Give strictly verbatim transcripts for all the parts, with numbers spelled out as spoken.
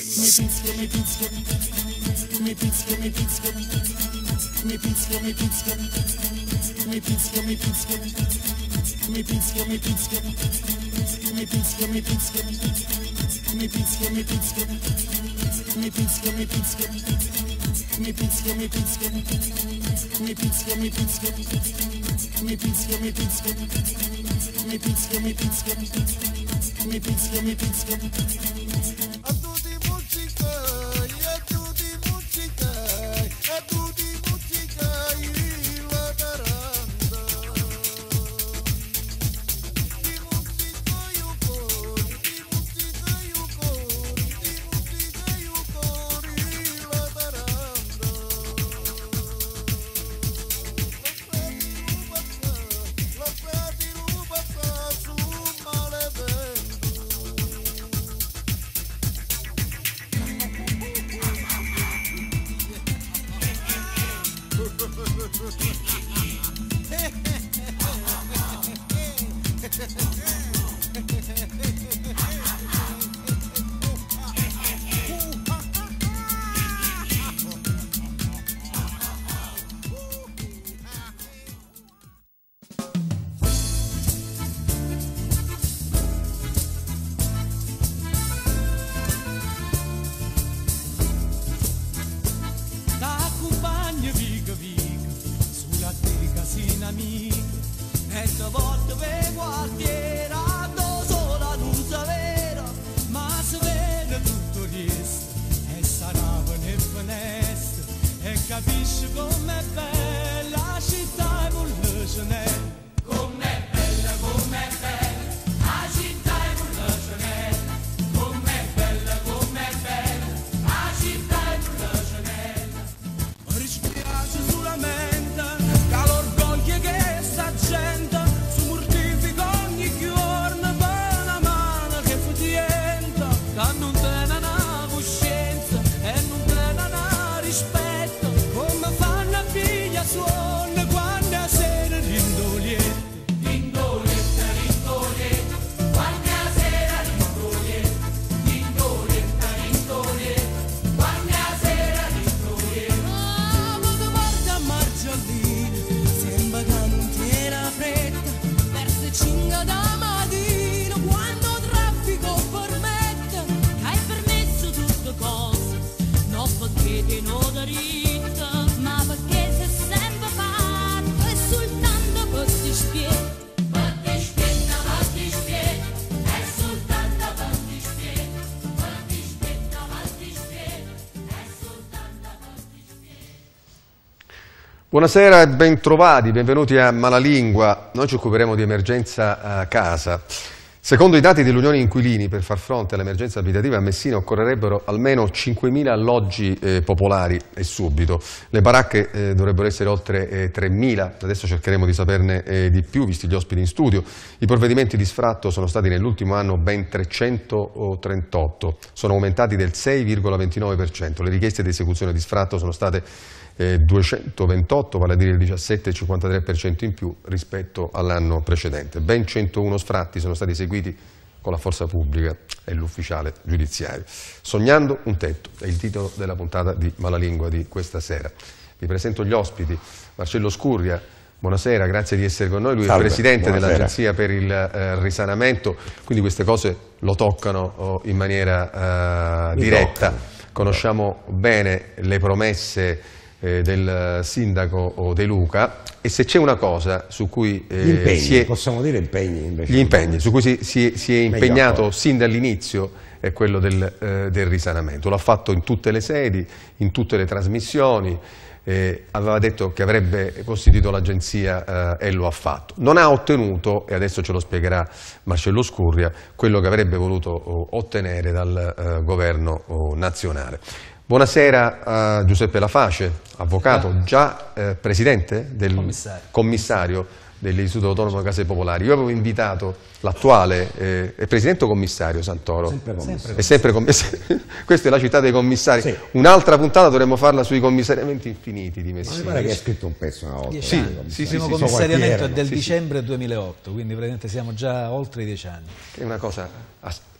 Buonasera e bentrovati, benvenuti a Malalingua. Noi ci occuperemo di emergenza casa. Secondo i dati dell'Unione Inquilini, per far fronte all'emergenza abitativa a Messina occorrerebbero almeno cinquemila alloggi eh, popolari e subito. Le baracche eh, dovrebbero essere oltre eh, tremila, adesso cercheremo di saperne eh, di più, visti gli ospiti in studio. I provvedimenti di sfratto sono stati nell'ultimo anno ben trecentotrentotto, sono aumentati del sei virgola ventinove per cento. Le richieste di esecuzione di sfratto sono state eh, duecentoventotto, vale a dire il diciassette virgola cinquantatré per cento in più rispetto all'anno precedente. Ben centouno sfratti sono stati eseguiti con la forza pubblica e l'ufficiale giudiziario. Sognando un tetto è il titolo della puntata di Malalingua di questa sera. Vi presento gli ospiti. Marcello Scurria, buonasera, grazie di essere con noi. Lui Salve, è presidente dell'Agenzia per il eh, Risanamento, quindi queste cose lo toccano oh, in maniera eh, diretta. Toccano. Conosciamo bene le promesse eh, del sindaco De Luca, e se c'è una cosa su cui eh, gli impegni, si è, possiamo dire impegni, invece gli impegni su cui si, si, si è impegnato sin dall'inizio è quello del, eh, del risanamento. L'ha fatto in tutte le sedi, in tutte le trasmissioni, eh, aveva detto che avrebbe costituito l'agenzia eh, e lo ha fatto. Non ha ottenuto, e adesso ce lo spiegherà Marcello Scurria, quello che avrebbe voluto oh, ottenere dal eh, governo oh, nazionale. Buonasera a Giuseppe Laface, avvocato, già eh, presidente del commissario, commissario dell'Istituto Autonomo Case Popolari. Io avevo invitato l'attuale, eh, è presidente o commissario Santoro? Sempre commissario. È sempre commissario. Questa è la città dei commissari. Sì. Un'altra puntata dovremmo farla sui commissariamenti infiniti di Messina. Ma mi pare che hai scritto un pezzo una volta. Sì, sì, il primo sì, commissariamento è del sì, dicembre duemilaotto, quindi praticamente siamo già oltre i dieci anni. È una cosa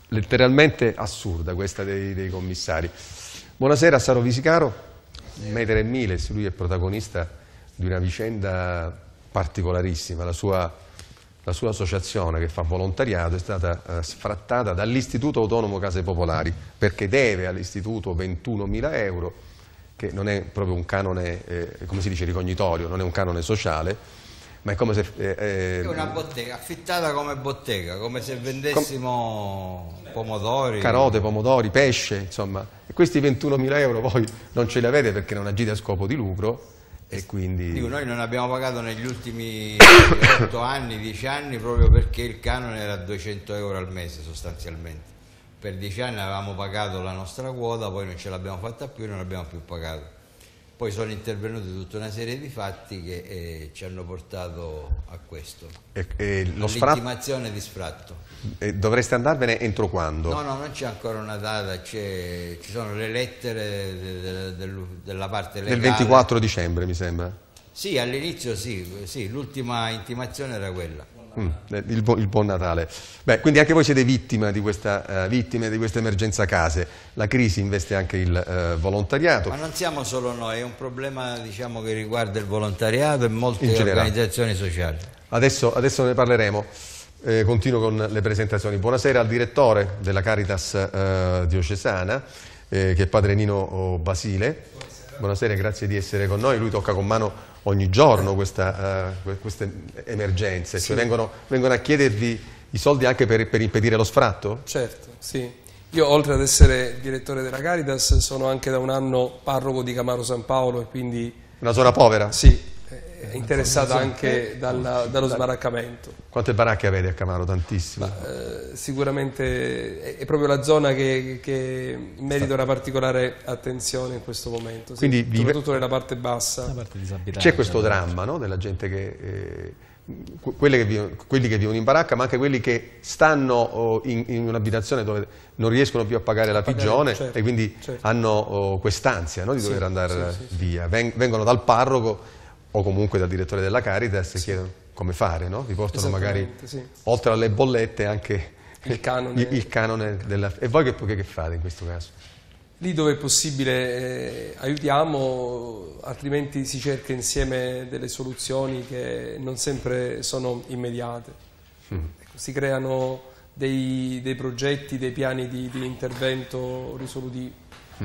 letteralmente assurda questa dei, dei commissari. Buonasera, Saro Visicaro, Meter e Miles, lui è protagonista di una vicenda particolarissima. La sua, la sua associazione che fa volontariato è stata eh, sfrattata dall'Istituto Autonomo Case Popolari perché deve all'Istituto ventunomila euro, che non è proprio un canone, eh, come si dice, ricognitorio, non è un canone sociale, ma è come se... Eh, eh, è una bottega, affittata come bottega, come se vendessimo com pomodori. Carote, pomodori, pesce, insomma. E questi ventunomila euro voi non ce li avete perché non agite a scopo di lucro e quindi... Dico, noi non abbiamo pagato negli ultimi otto anni, dieci anni, proprio perché il canone era duecento euro al mese sostanzialmente. Per dieci anni avevamo pagato la nostra quota, poi non ce l'abbiamo fatta più e non abbiamo più pagato. Poi sono intervenuti tutta una serie di fatti che eh, ci hanno portato a questo, e, e lo sfratto... l'intimazione di sfratto. E dovreste andarvene entro quando? No, no, non c'è ancora una data, ci sono le lettere de, de, de, della parte legale. Del ventiquattro dicembre mi sembra? Sì, all'inizio sì, sì, l'ultima intimazione era quella. Mm, il, bu il buon Natale. Beh, quindi anche voi siete vittime di questa, uh, vittime di questa emergenza case. La crisi investe anche il uh, volontariato. Ma non siamo solo noi, è un problema, diciamo, che riguarda il volontariato e molte organizzazioni sociali. Adesso, adesso ne parleremo. Eh, continuo con le presentazioni. Buonasera al direttore della Caritas uh, diocesana, eh, che è padre Nino Basile. Buonasera. Buonasera, grazie di essere con noi. Lui tocca con mano ogni giorno questa, uh, queste emergenze, sì. Cioè vengono, vengono a chiedervi i soldi anche per, per impedire lo sfratto? Certo, sì. Io oltre ad essere direttore della Caritas sono anche da un anno parroco di Camaro San Paolo e quindi... Una zona povera? Sì, è interessato anche dalla, dallo sbaraccamento. Quante baracche avete a Camaro? Tantissime? Ma, eh, sicuramente è proprio la zona che, che merita una particolare attenzione in questo momento, sì. Quindi soprattutto nella parte bassa. C'è questo dramma, no? Della gente che... Eh, quelle che vivono, quelli che vivono in baracca, ma anche quelli che stanno oh, in, in un'abitazione dove non riescono più a pagare la pigione, certo, e quindi certo. hanno oh, quest'ansia, no? Di dover sì, andare sì, sì, via. Veng vengono dal parroco o comunque dal direttore della Caritas e sì. chiedono come fare, no? Vi portano magari, sì. oltre alle bollette, anche il canone. il, il canone della... E voi che, che fate in questo caso? Lì dove è possibile eh, aiutiamo, altrimenti si cerca insieme delle soluzioni che non sempre sono immediate. Mm. Ecco, si creano dei, dei progetti, dei piani di, di intervento risolutivi. Mm.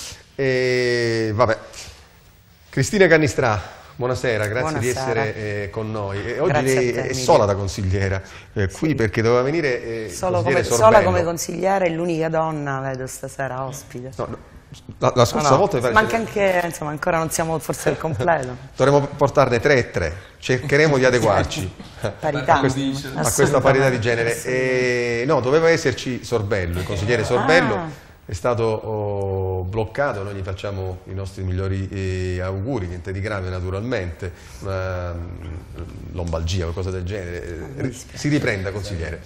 E, vabbè. Cristina Cannistrà. Buonasera, grazie Buonasera. di essere eh, con noi. E oggi lei è sola da consigliera eh, qui sì. perché doveva venire eh, Solo come, sola come consigliere e l'unica donna vedo stasera ospite. No, no. La, la scorsa no, no. volta mi manca anche, insomma, ancora non siamo forse al completo. Dovremmo portarne tre e tre, cercheremo di adeguarci parità, a, quest a questa parità di genere. E, no, doveva esserci Sorbello, il consigliere Sorbello. Ah. È stato oh, bloccato, noi gli facciamo i nostri migliori eh, auguri, niente di grave naturalmente, una um, lombalgia o qualcosa del genere, si riprenda consigliere.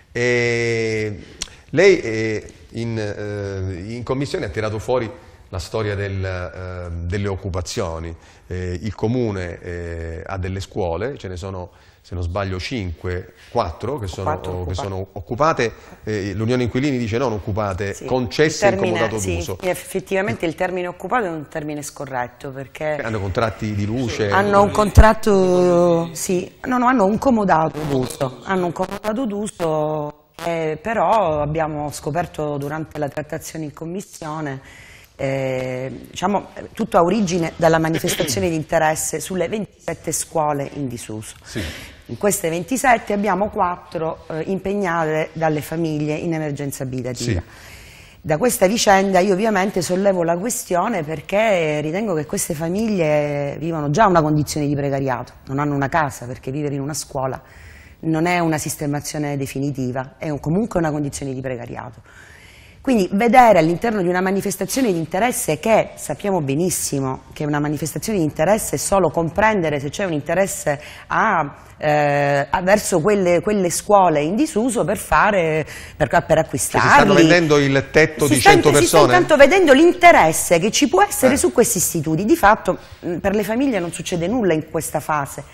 E lei eh, in, eh, in commissione ha tirato fuori la storia del, eh, delle occupazioni, eh, il comune eh, ha delle scuole, ce ne sono se non sbaglio cinque, quattro che sono, quattro, che sono occupate, eh, l'Unione Inquilini dice non occupate, sì, concesse in comodato sì, d'uso. Effettivamente il termine occupato è un termine scorretto perché... Hanno contratti di luce? Hanno un contratto, sì, no, no, hanno un comodato d'uso, hanno un comodato d'uso, eh, però abbiamo scoperto durante la trattazione in commissione Eh, diciamo, tutto ha origine dalla manifestazione di interesse sulle ventisette scuole in disuso. Sì. In queste ventisette abbiamo quattro eh, impegnate dalle famiglie in emergenza abitativa. Sì. Da questa vicenda io ovviamente sollevo la questione perché ritengo che queste famiglie vivono già una condizione di precariato, non hanno una casa perché vivere in una scuola non è una sistemazione definitiva, è un, comunque una condizione di precariato. Quindi vedere all'interno di una manifestazione di interesse, che sappiamo benissimo che una manifestazione di interesse è solo comprendere se c'è un interesse a, eh, a verso quelle, quelle scuole in disuso per fare, per, per acquistarli. Cioè, si stanno vendendo il tetto si di cento persone? Si sta intanto vedendo l'interesse che ci può essere eh. su questi istituti. Di fatto per le famiglie non succede nulla in questa fase,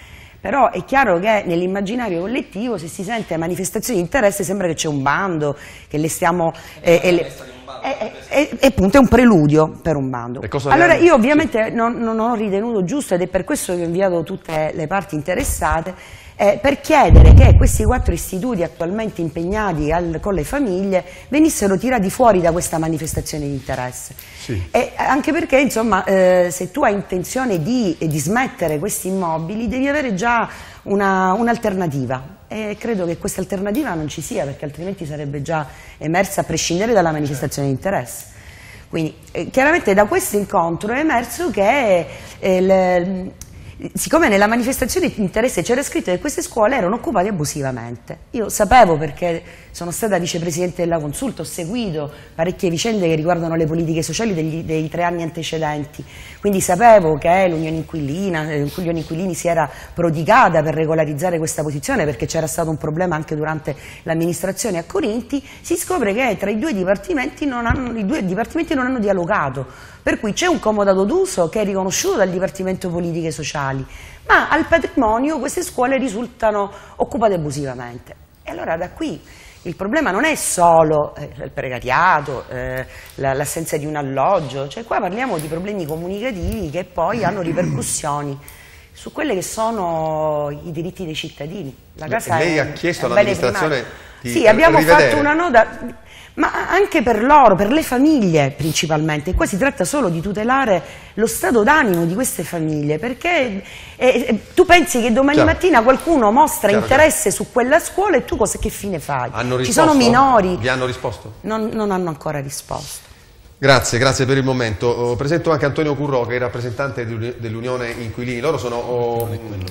però è chiaro che nell'immaginario collettivo, se si sente manifestazioni di interesse, sembra che c'è un bando, che le stiamo... Eh, eh, le, è, è, è, appunto è un preludio per un bando. Allora io ovviamente non, non ho ritenuto giusto, ed è per questo che ho inviato tutte le parti interessate, Eh, per chiedere che questi quattro istituti attualmente impegnati al, con le famiglie venissero tirati fuori da questa manifestazione di interesse. Sì. E anche perché, insomma, eh, se tu hai intenzione di, di smettere questi immobili, devi avere già un'alternativa. E credo che questa alternativa non ci sia, perché altrimenti sarebbe già emersa a prescindere dalla manifestazione di interesse. Quindi, eh, chiaramente da questo incontro è emerso che eh, il, siccome nella manifestazione di interesse c'era scritto che queste scuole erano occupate abusivamente, io sapevo, perché sono stata vicepresidente della Consulta, ho seguito parecchie vicende che riguardano le politiche sociali degli, dei tre anni antecedenti, quindi sapevo che l'Unione Inquilina, eh, l'Unione Inquilini si era prodigata per regolarizzare questa posizione, perché c'era stato un problema anche durante l'amministrazione a Corinti. Si scopre che tra i due dipartimenti non hanno, i due dipartimenti non hanno dialogato, per cui c'è un comodato d'uso che è riconosciuto dal Dipartimento Politiche Sociali, ma al patrimonio queste scuole risultano occupate abusivamente. E allora da qui il problema non è solo eh, il precariato, eh, l'assenza di un alloggio, cioè qua parliamo di problemi comunicativi che poi hanno ripercussioni su quelli che sono i diritti dei cittadini. La casa Lei è, ha chiesto è all'amministrazione di Sì, abbiamo rivedere. fatto una nota... Ma anche per loro, per le famiglie principalmente. Qua si tratta solo di tutelare lo stato d'animo di queste famiglie, perché eh, tu pensi che domani Chiaro. mattina qualcuno mostra Chiaro, interesse Chiaro. su quella scuola e tu cosa, che fine fai? Hanno Ci risposto? sono minori. Vi hanno risposto? Non, non hanno ancora risposto. Grazie, grazie per il momento. Oh, presento anche Antonio Currò, che è il rappresentante dell'Unione Inquilini. Loro sono oh,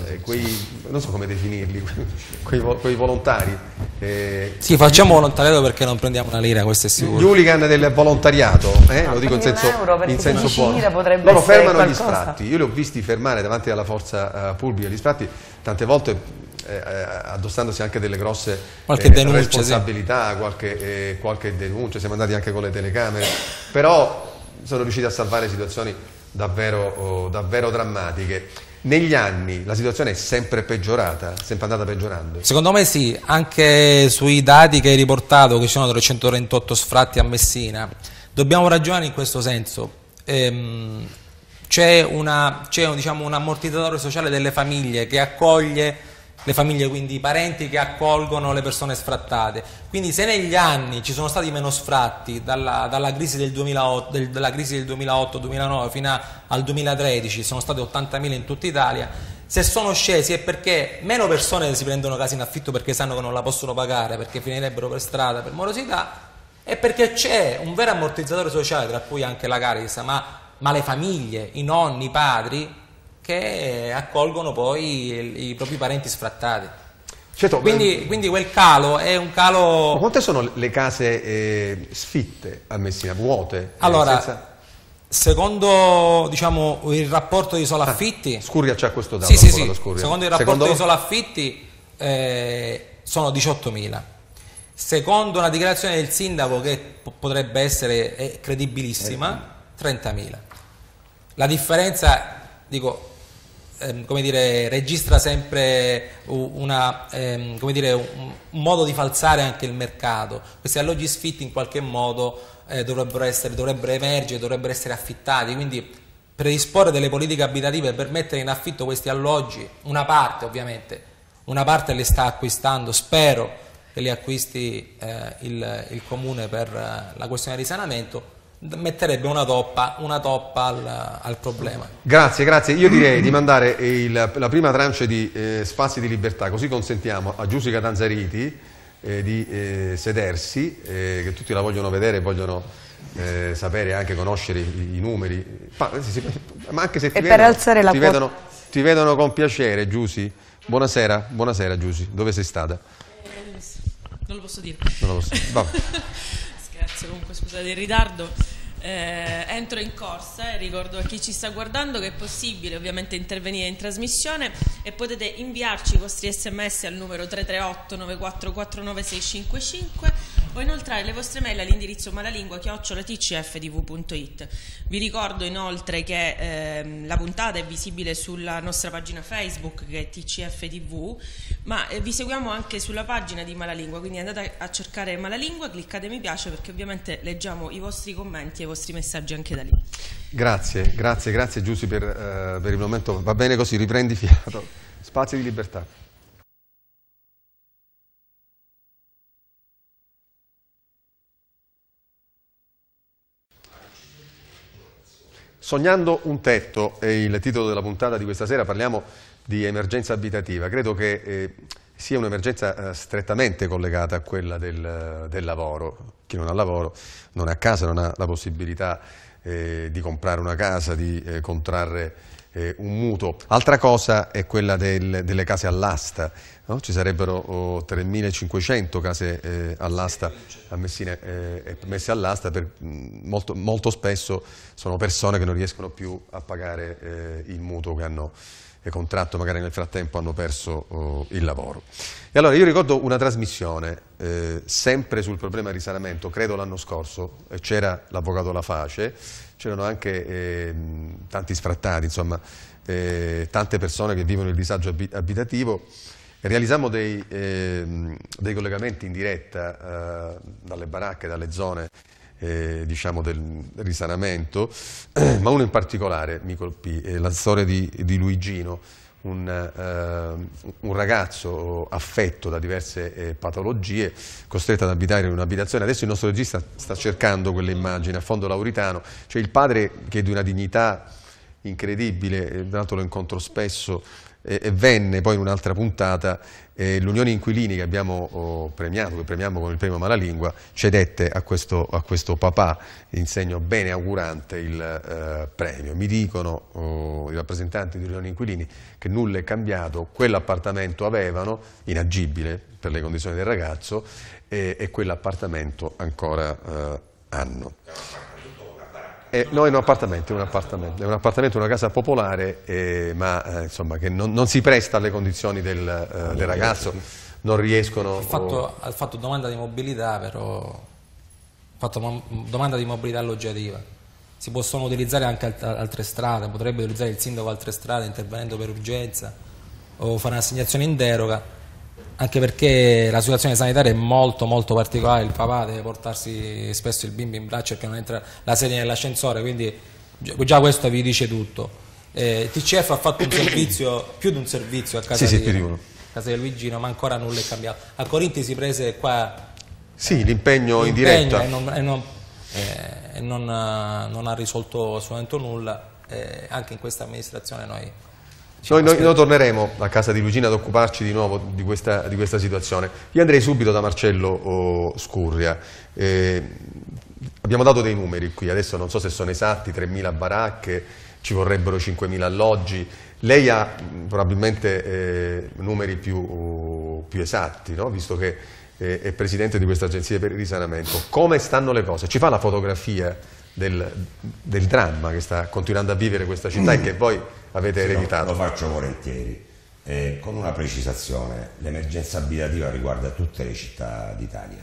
quei, non so come definirli, quei, quei volontari. Eh, sì, facciamo volontariato perché non prendiamo una lira, questo è sicuro. Gli hooligan del volontariato, eh, no, lo dico in senso, in senso buono. Loro fermano gli sfratti. Io li ho visti fermare davanti alla forza uh, pubblica gli sfratti tante volte. Eh, addossandosi anche delle grosse qualche eh, denuncia, responsabilità, sì. qualche, eh, qualche denuncia, siamo andati anche con le telecamere, però sono riusciti a salvare situazioni davvero, oh, davvero drammatiche. Negli anni la situazione è sempre peggiorata, sempre andata peggiorando? Secondo me sì, anche sui dati che hai riportato, che ci sono trecentotrentotto sfratti a Messina, dobbiamo ragionare in questo senso. Ehm, c'è una, c'è diciamo, un ammortizzatore sociale delle famiglie che accoglie le famiglie, quindi i parenti che accolgono le persone sfrattate. Quindi se negli anni ci sono stati meno sfratti dalla, dalla crisi del duemilaotto, del, dalla crisi del duemilaotto duemilanove fino a, al duemilatredici, sono state ottantamila in tutta Italia, se sono scesi è perché meno persone si prendono case in affitto perché sanno che non la possono pagare, perché finirebbero per strada per morosità, e perché c'è un vero ammortizzatore sociale, tra cui anche la Caritas, ma, ma le famiglie, i nonni, i padri, che accolgono poi i, i propri parenti sfrattati. Certo, quindi, quindi quel calo è un calo... Ma quante sono le case eh, sfitte a Messina, vuote? Allora, eh, senza... secondo diciamo, il rapporto di solo affitti... Ah, Scurria c'ha questo dato. Sì, sì, sì. Secondo il rapporto secondo... di solo affitti eh, sono diciottomila. Secondo una dichiarazione del sindaco, che potrebbe essere eh, credibilissima, trentamila. La differenza, dico... come dire, registra sempre una, ehm, come dire, un, un modo di falsare anche il mercato. Questi alloggi sfitti in qualche modo eh, dovrebbero, essere, dovrebbero emergere, dovrebbero essere affittati, quindi predisporre delle politiche abitative per mettere in affitto questi alloggi, una parte ovviamente, una parte le sta acquistando, spero che li acquisti eh, il, il Comune per eh, la questione di risanamento, metterebbe una toppa, una toppa al, al problema. Grazie, grazie. Io direi di mandare il, la prima tranche di eh, spazi di libertà, così consentiamo a Giusi Catanzariti eh, di eh, sedersi, eh, che tutti la vogliono vedere e vogliono eh, sapere e anche conoscere i, i numeri. Ma, si, ma anche se ti, e vedono, per alzare la ti, vedono, ti vedono con piacere, Giusi. Buonasera, buonasera Giusi. Dove sei stata? Eh, non lo posso dire. Non lo posso. Vabbè. Scherzo, comunque scusate il ritardo. Eh, entro in corsa e ricordo a chi ci sta guardando che è possibile ovviamente intervenire in trasmissione e potete inviarci i vostri sms al numero tre tre otto nove quattro quattro nove sei cinque cinque o inoltrare le vostre mail all'indirizzo malalingua chiocciola t c f t v punto it. Vi ricordo inoltre che ehm, la puntata è visibile sulla nostra pagina Facebook, che è T C F T V, ma eh, vi seguiamo anche sulla pagina di Malalingua, quindi andate a cercare Malalingua, cliccate mi piace, perché ovviamente leggiamo i vostri commenti e i vostri messaggi anche da lì. Grazie, grazie, grazie Giussi per, uh, per il momento. Va bene così, riprendi fiato. Spazi di libertà. Sognando un tetto è il titolo della puntata di questa sera. Parliamo di emergenza abitativa. Credo che eh, sia un'emergenza eh, strettamente collegata a quella del, del lavoro. Chi non ha lavoro non è a casa, non ha la possibilità eh, di comprare una casa, di eh, contrarre eh, un mutuo. Altra cosa è quella del, delle case all'asta, no? Ci sarebbero oh, tremilacinquecento case eh, all'asta a Messina, eh, messe all'asta, per, mh, molto, molto spesso sono persone che non riescono più a pagare eh, il mutuo che hanno eh, contratto, magari nel frattempo hanno perso oh, il lavoro. E allora io ricordo una trasmissione eh, sempre sul problema risanamento, credo l'anno scorso, e c'era l'avvocato Laface, c'erano anche eh, tanti sfrattati, insomma, eh, tante persone che vivono il disagio abitativo. Realizziamo dei, eh, dei collegamenti in diretta eh, dalle baracche, dalle zone eh, diciamo del risanamento, eh, ma uno in particolare mi colpì, eh, la storia di, di Luigino, un, eh, un ragazzo affetto da diverse eh, patologie, costretto ad abitare in un'abitazione. Adesso il nostro regista sta cercando quelle immagini a Fondo Lauritano, cioè il padre che è di una dignità incredibile, tra l'altro lo incontro spesso, e, e venne poi in un'altra puntata, eh, l'Unione Inquilini che abbiamo oh, premiato, che premiamo con il premio Malalingua, cedette a questo, a questo papà, in segno bene augurante, il eh, premio. Mi dicono oh, i rappresentanti dell'Unione Inquilini che nulla è cambiato, quell'appartamento avevano, inagibile per le condizioni del ragazzo, e, e quell'appartamento ancora eh, hanno. Eh, no, è un appartamento, è un appartamento, è un appartamento, una casa popolare, eh, ma eh, insomma che non, non si presta alle condizioni del, eh, del ragazzo, non riescono... Ha fatto, ha fatto domanda di mobilità, però ha fatto domanda di mobilità alloggiativa. Si possono utilizzare anche alt altre strade, potrebbe utilizzare il sindaco altre strade intervenendo per urgenza o fare un'assegnazione in deroga. Anche perché la situazione sanitaria è molto molto particolare, il papà deve portarsi spesso il bimbo in braccio perché non entra la sedia nell'ascensore, quindi già questo vi dice tutto. Eh, T C F ha fatto un servizio, più di un servizio a casa, sì, di, sì, di casa di Luigino, ma ancora nulla è cambiato. A Corinti si prese qua sì, l'impegno in diretta e, non, e, non, eh, e non, non ha risolto assolutamente nulla, eh, anche in questa amministrazione noi... Noi, noi, noi torneremo a casa di Luigino ad occuparci di nuovo di questa, di questa situazione. Io andrei subito da Marcello oh, Scurria. Eh, abbiamo dato dei numeri qui, adesso non so se sono esatti, tremila baracche, ci vorrebbero cinquemila alloggi. Lei ha mh, probabilmente eh, numeri più, uh, più esatti, no? Visto che eh, è presidente di questa agenzia per il risanamento. Come stanno le cose? Ci fa la fotografia del, del dramma che sta continuando a vivere questa città mm. e che voi avete sì, ereditato? Lo faccio volentieri, eh, con una precisazione: l'emergenza abitativa riguarda tutte le città d'Italia,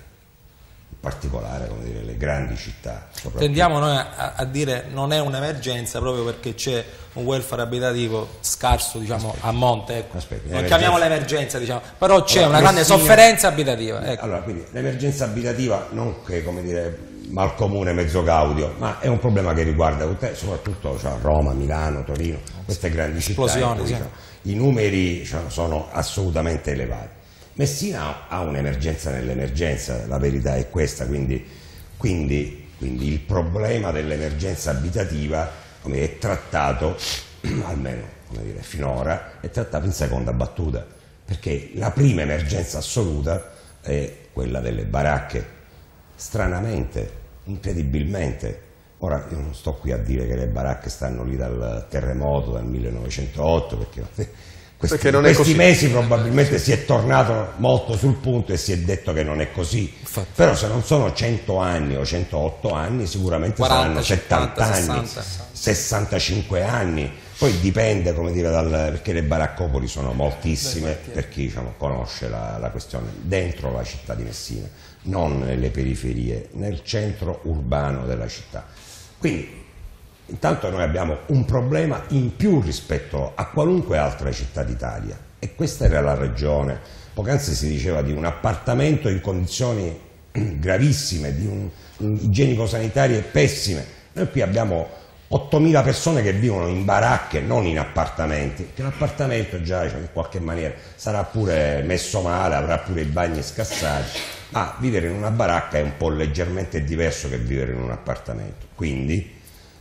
in particolare, come dire, le grandi città. Tendiamo noi a, a dire non è un'emergenza proprio perché c'è un welfare abitativo scarso, diciamo, Aspetti. a monte, ecco. Aspetti, non chiamiamola emergenza, diciamo, però c'è allora, una grande Messina... sofferenza abitativa. Ecco. Allora, quindi l'emergenza abitativa non che, come dire, malcomune, mezzo gaudio, ma è un problema che riguarda soprattutto cioè, Roma, Milano, Torino, queste grandi città. Cui, sì. cioè, I numeri cioè, sono assolutamente elevati. Messina ha un'emergenza nell'emergenza, la verità è questa, quindi, quindi, quindi il problema dell'emergenza abitativa come è trattato, almeno come dire, finora, è trattato in seconda battuta, perché la prima emergenza assoluta è quella delle baracche. Stranamente, incredibilmente, ora io non sto qui a dire che le baracche stanno lì dal terremoto del millenovecentootto, perché questi, perché non questi è mesi probabilmente si è tornato molto sul punto e si è detto che non è così. Infatti. Però se non sono cento anni o centootto anni, sicuramente quaranta, saranno settanta anni, sessanta, sessantacinque anni, Poi dipende, come dire, dal, perché le baraccopoli sono moltissime, per chi diciamo, conosce la, la questione, dentro la città di Messina, non nelle periferie, nel centro urbano della città. Quindi intanto noi abbiamo un problema in più rispetto a qualunque altra città d'Italia, e questa era la ragione. Poc'anzi si diceva di un appartamento in condizioni gravissime, di un, un igienico-sanitarie pessime. Noi qui abbiamo ottomila persone che vivono in baracche, non in appartamenti, che l'appartamento già cioè, in qualche maniera sarà pure messo male, avrà pure i bagni scassati, ma vivere in una baracca è un po' leggermente diverso che vivere in un appartamento. Quindi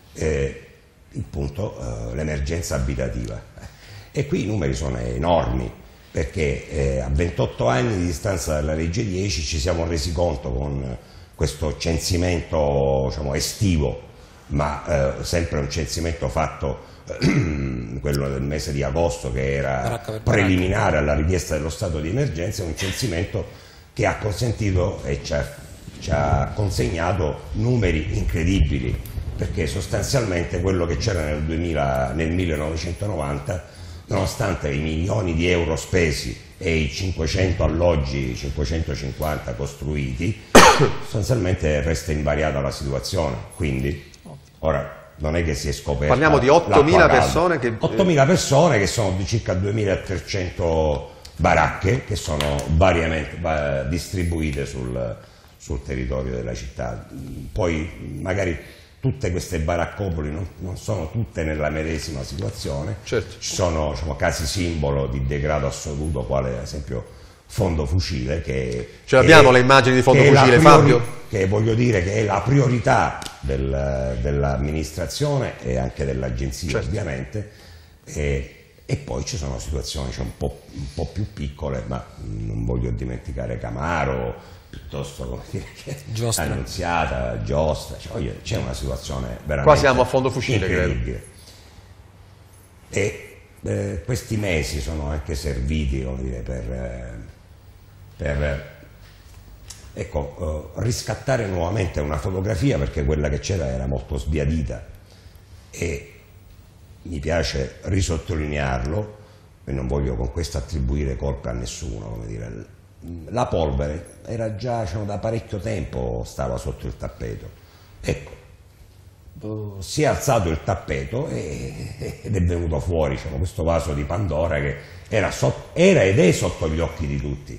eh, il punto, eh, l'emergenza abitativa. E qui i numeri sono enormi, perché eh, a ventotto anni di distanza dalla legge dieci ci siamo resi conto con questo censimento diciamo, estivo, ma eh, sempre un censimento fatto, eh, quello del mese di agosto, che era preliminare alla richiesta dello stato di emergenza, un censimento che ha consentito e ci ha, ci ha consegnato numeri incredibili, perché sostanzialmente quello che c'era nel, nel millenovecentonovanta, nonostante i milioni di euro spesi e i cinquecento alloggi, cinquecentocinquanta costruiti, sostanzialmente resta invariata la situazione. Quindi ora non è che si è scoperto. Parliamo di ottomila persone che... ottomila persone che sono di circa duemilatrecento baracche che sono variamente va, distribuite sul, sul territorio della città. Poi magari tutte queste baraccopoli non, non sono tutte nella medesima situazione, certo. Ci sono diciamo, casi simbolo di degrado assoluto, quale ad esempio Fondo Fucile, che ce l'abbiamo le immagini di Fondo Fucile, Fabio? Che voglio dire che è la priorità del, dell'amministrazione e anche dell'agenzia, certo. Ovviamente, e, e poi ci sono situazioni cioè, un, po', un po' più piccole, ma non voglio dimenticare Camaro, piuttosto come dire che Giostra. Annunziata, Giostra, cioè, c'è una situazione veramente qua siamo a Fondo Fucile, incredibile. E eh, questi mesi sono anche serviti come dire, per, eh, per ecco, eh, riscattare nuovamente una fotografia, perché quella che c'era era molto sbiadita, e mi piace risottolinearlo, e non voglio con questo attribuire colpe a nessuno, come dire, la polvere era già diciamo, da parecchio tempo stava sotto il tappeto, ecco, si è alzato il tappeto e, ed è venuto fuori diciamo, questo vaso di Pandora che era, so, era ed è sotto gli occhi di tutti,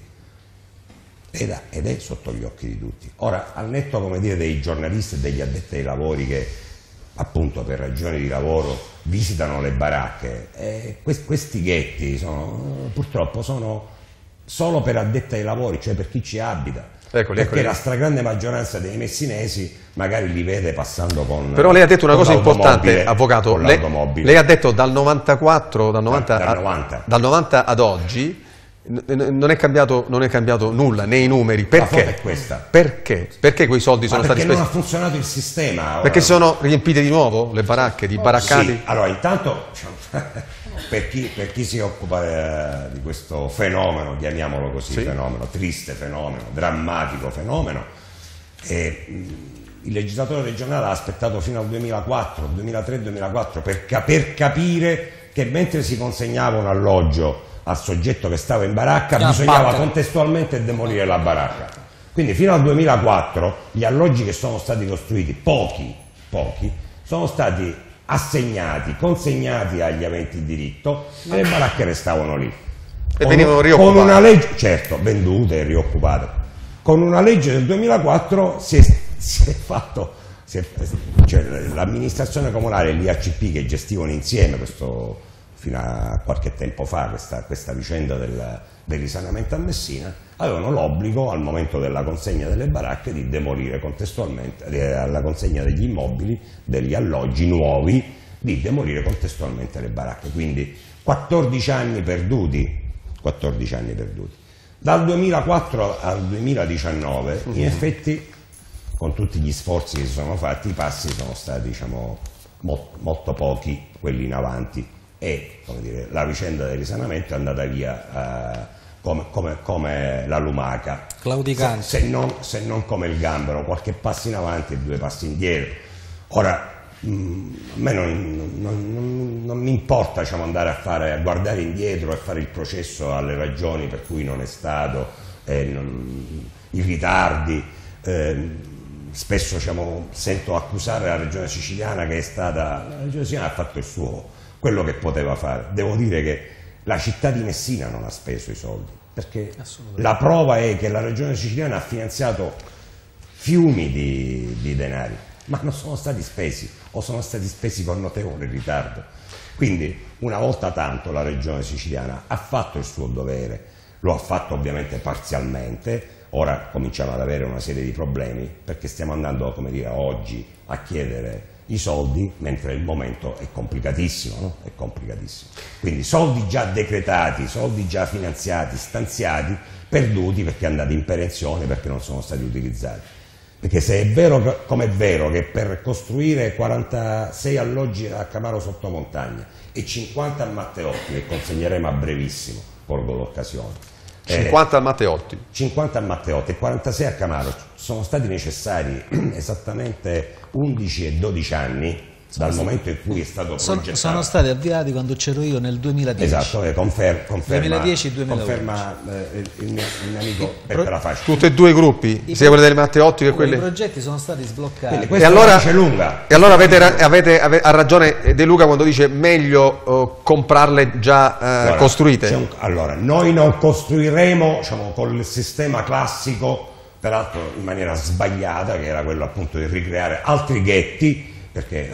era ed è sotto gli occhi di tutti. Ora, al netto come dire, dei giornalisti e degli addetti ai lavori che appunto per ragioni di lavoro visitano le baracche, eh, questi, questi ghetti sono, purtroppo sono solo per addetti ai lavori, cioè per chi ci abita, eccoli, perché eccoli. La stragrande maggioranza dei messinesi magari li vede passando con però lei ha detto una cosa importante, avvocato, lei, lei ha detto dal novantaquattro, dal novanta, dal, dal, a, novanta. dal novanta ad oggi non è cambiato, non è cambiato nulla nei numeri. Perché? La foto è questa. Perché? Perché quei soldi sono stati spesi? Perché non ha funzionato il sistema. Ora. Perché sono riempite di nuovo le baracche, di baraccati? Sì, allora intanto per chi, per chi si occupa eh, di questo fenomeno, chiamiamolo così, sì. fenomeno, triste fenomeno, drammatico fenomeno, eh, il legislatore regionale ha aspettato fino al duemilaquattro, duemilatré duemilaquattro per, per capire che mentre si consegnava un alloggio al soggetto che stava in baracca no, bisognava parte. contestualmente demolire la baracca. Quindi fino al duemilaquattro gli alloggi che sono stati costruiti, pochi, pochi, sono stati assegnati, consegnati agli aventi diritto e le baracche restavano lì. E venivano rioccupate. Con una legge, certo, vendute e rioccupate. Con una legge del duemilaquattro si è, si è fatto, si è, cioè, l'amministrazione comunale e l'I A C P che gestivano insieme questo fino a qualche tempo fa questa, questa vicenda del, del risanamento a Messina, avevano l'obbligo al momento della consegna delle baracche di demolire contestualmente, eh, alla consegna degli immobili, degli alloggi nuovi, di demolire contestualmente le baracche. Quindi quattordici anni perduti, quattordici anni perduti. Dal duemilaquattro al duemiladiciannove, in effetti, con tutti gli sforzi che si sono fatti, i passi sono stati diciamo, mo molto pochi, quelli in avanti. E come dire, la vicenda del risanamento è andata via eh, come, come, come la lumaca, claudicante, se, se, non, se non come il gambero, qualche passo in avanti e due passi indietro. Ora mh, a me non, non, non, non mi importa, diciamo, andare a, fare, a guardare indietro e fare il processo alle ragioni per cui non è stato, eh, non, i ritardi. Eh, spesso, diciamo, sento accusare la regione siciliana che è stata, la regione siciliana ha fatto il suo, quello che poteva fare. Devo dire che la città di Messina non ha speso i soldi, perché la prova è che la regione siciliana ha finanziato fiumi di, di denari, ma non sono stati spesi o sono stati spesi con notevole ritardo. Quindi una volta tanto la regione siciliana ha fatto il suo dovere, lo ha fatto ovviamente parzialmente. Ora cominciamo ad avere una serie di problemi perché stiamo andando, come dire, oggi a chiedere i soldi mentre il momento è complicatissimo, no? È complicatissimo. Quindi soldi già decretati, soldi già finanziati, stanziati, perduti perché andati in perenzione, perché non sono stati utilizzati. Perché se è vero, come è vero, che per costruire quarantasei alloggi a Camaro Sottomontagna e cinquanta a Matteotti, che consegneremo a brevissimo, colgo l'occasione, cinquanta a Matteotti. cinquanta a Matteotti e quarantasei a Camaro, sono stati necessari esattamente undici e dodici anni dal momento in cui è stato progettato. Sono stati avviati quando c'ero io nel duemiladieci. Esatto, eh, confer conferma, duemiladieci duemilaundici. Conferma eh, il, mio, il mio amico Peppe La Fascia. Tutti e due i gruppi, I sia quelli del Matteotti che quelli... I progetti sono stati sbloccati. E allora, lunga. E allora avete, avete, avete, ha ragione De Luca quando dice meglio uh, comprarle già uh, allora, costruite? Un, allora, noi non costruiremo, diciamo, col sistema classico, peraltro in maniera sbagliata, che era quello appunto di ricreare altri ghetti, perché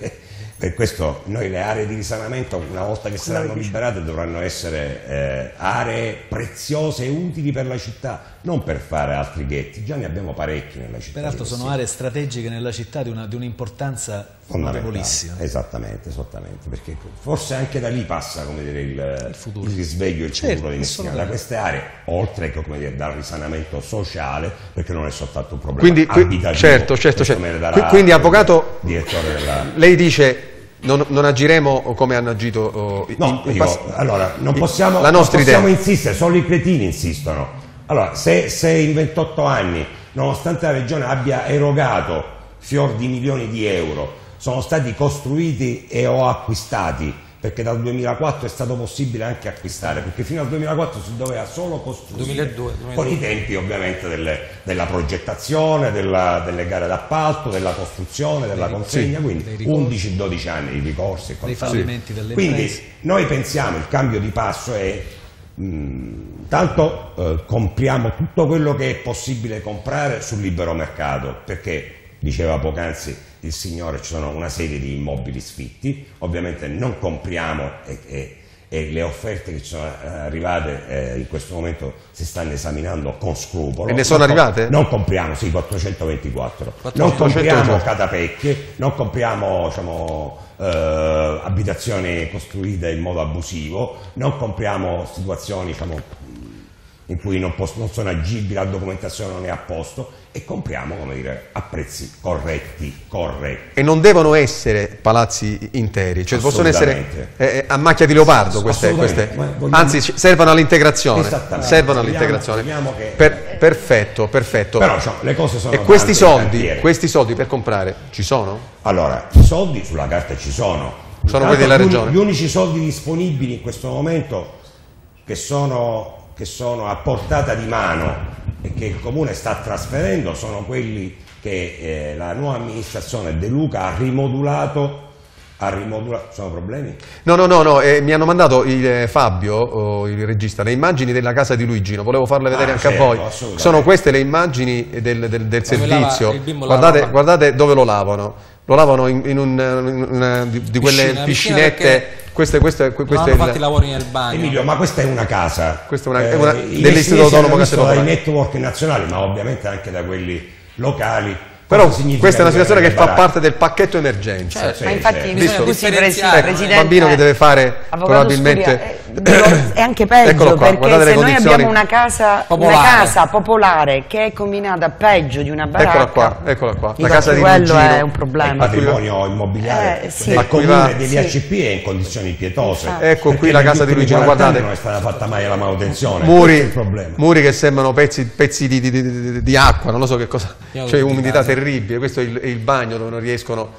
per questo noi le aree di risanamento, una volta che saranno liberate, dovranno essere eh, aree preziose e utili per la città, non per fare altri ghetti. Già ne abbiamo parecchi nella città. Peraltro sono aree strategiche nella città di un'importanza notevolissima. Esattamente, esattamente, perché forse anche da lì passa, come dire, il, il, futuro. il risveglio, il certo, futuro di Messina, da queste aree, oltre che, come dire, dal risanamento sociale, perché non è soltanto un problema quindi, abitativo. Certo, certo, certo. Quindi, avvocato, direttore della... lei dice non, non agiremo come hanno agito oh, no, in, in dico, allora, non possiamo, la nostra non possiamo idea. insistere, solo i cretini insistono. Allora, se, se in ventotto anni, nonostante la Regione abbia erogato fior di milioni di euro, sono stati costruiti e o acquistati, perché dal duemilaquattro è stato possibile anche acquistare, perché fino al duemilaquattro si doveva solo costruire, duemiladue, duemiladue. Con i tempi ovviamente delle, della progettazione, della, delle gare d'appalto, della costruzione, della dei, consegna, sì, quindi undici dodici anni di ricorsi. Dei fallimenti delle quindi imprese. Noi pensiamo, il cambio di passo è mh, tanto eh, compriamo tutto quello che è possibile comprare sul libero mercato, perché diceva poc'anzi il signore, ci sono una serie di immobili sfitti, ovviamente non compriamo e, e, e le offerte che ci sono arrivate eh, in questo momento si stanno esaminando con scrupolo. E ne sono non arrivate? Non compriamo, sì, quattrocentoventiquattro. Non compriamo catapecchie, non compriamo, diciamo, eh, abitazioni costruite in modo abusivo, non compriamo situazioni, diciamo, in cui non, non sono agibili, la documentazione non è a posto, e compriamo, come dire, a prezzi corretti, corretti. E non devono essere palazzi interi, cioè possono essere eh, a macchia di leopardo queste, queste. Vogliamo... anzi servono all'integrazione, servono all'integrazione. Che... Per, perfetto, perfetto. Però cioè, le cose sono e questi soldi, questi soldi per comprare ci sono? Allora, i soldi sulla carta ci sono. Sono quelli della regione? Gli unici soldi disponibili in questo momento che sono che sono a portata di mano e che il Comune sta trasferendo sono quelli che eh, la nuova amministrazione De Luca ha rimodulato. Ha rimodulato. Sono problemi? No, no, no, no eh, mi hanno mandato il, eh, Fabio, oh, il regista, le immagini della casa di Luigino, volevo farle vedere ah, anche certo, a voi. Sono queste le immagini del, del, del servizio. Guardate, guardate dove lo lavano. Lo lavano in, in, un, in una di, di quelle Piscina, piscinette. Queste, queste, queste non hanno fatto i lavori nel bagno. Emilio, ma questa è una casa. Questa è una, è una eh, dell'Istituto Autonomo Case Popolari. Dai network nazionali, ma ovviamente anche da quelli locali. Però questa è una situazione che fa parte del pacchetto emergenza. Cioè, sì, ma infatti sì. bisogna così, Presidente, un bambino che deve fare probabilmente è anche peggio, qua, perché se noi abbiamo una casa popolare. una casa popolare che è combinata peggio di una baracca, eccola qua, eccola qua. La casa di quello è un problema. Il patrimonio immobiliare eh, sì. del comune degli A C P è in condizioni pietose. Esatto. Ecco qui la casa di Luigino, guardate, non è stata fatta mai la manutenzione. Muri, muri che sembrano pezzi, pezzi di, di, di, di acqua, non lo so che cosa, cioè umidità terribile. Questo è il, è il bagno dove non riescono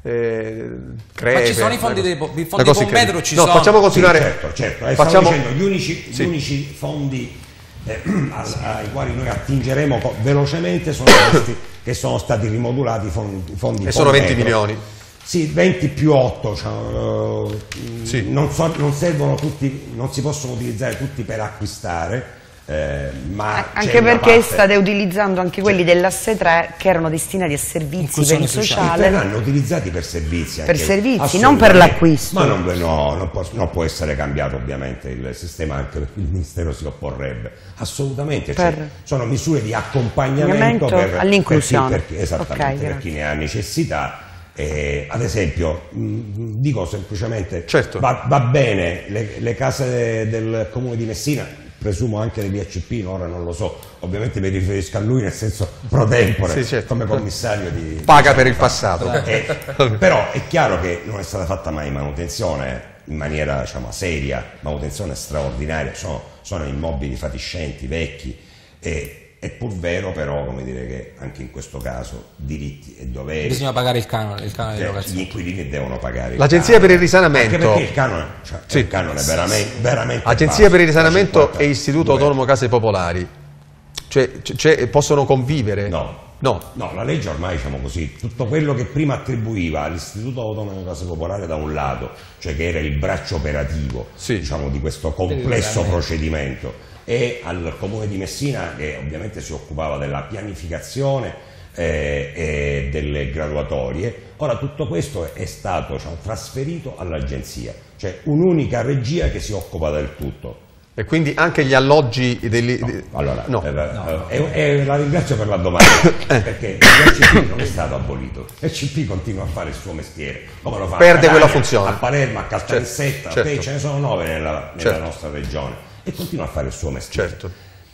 eh, crepe. Ma ci sono i fondi dei po- i fondi così con metro, ci no, sono. facciamo continuare. Sì, certo, certo. Eh, Facciamo... Stavo dicendo, gli unici, sì. gli unici fondi eh, ai quali noi attingeremo velocemente sono questi che sono stati rimodulati, fondi, fondi e sono venti metro. milioni. Sì, venti più otto, cioè, uh, sì. non, so, non servono tutti, non si possono utilizzare tutti per acquistare, eh, ma anche perché parte... state utilizzando anche quelli dell'asse tre che erano destinati a servizi per il sociale. Verranno utilizzati per servizi. Per servizi, non per l'acquisto. Ma non, no, non, può, non può essere cambiato ovviamente il sistema, anche perché il Ministero si opporrebbe. Assolutamente, cioè, sono misure di accompagnamento per, all'inclusione. Per chi, per chi, esattamente, okay, per chi ne ha necessità. Eh, ad esempio, mh, dico semplicemente, certo. va, va bene, le, le case del comune di Messina, presumo anche dell'I A C P, ora non lo so, ovviamente mi riferisco a lui nel senso pro tempore, sì, certo. come commissario di... Paga per il passato. Eh, però è chiaro che non è stata fatta mai manutenzione in maniera, diciamo, seria, manutenzione straordinaria, sono, sono immobili fatiscenti, vecchi, e è pur vero però, come dire, che anche in questo caso diritti e doveri, bisogna pagare il canone, il canone cioè, di locazione. Gli inquilini devono pagare l'Agenzia per il risanamento, anche perché il canone, cioè, sì. il canone è veramente, veramente Agenzia basso, per il risanamento cinquanta, e Istituto Autonomo Case Popolari, cioè, cioè possono convivere? No. No. no, la legge ormai, diciamo così, tutto quello che prima attribuiva all'Istituto Autonomo Case Popolari da un lato, cioè che era il braccio operativo, sì. diciamo, di questo complesso procedimento, e al Comune di Messina, che ovviamente si occupava della pianificazione eh, e delle graduatorie, ora tutto questo è stato, diciamo, trasferito all'Agenzia, cioè un'unica regia che si occupa del tutto. E quindi anche gli alloggi degli... No, allora, no. Eh, no. Eh, eh, la ringrazio per la domanda, perché l'E C P non è stato abolito, l'E C P continua a fare il suo mestiere, come lo fa perde a Catania, quella funzione. A Palermo, a Caltanissetta, certo, certo. ce ne sono nove nella, nella certo. nostra regione, e continua a fare il suo mestiere. Certo.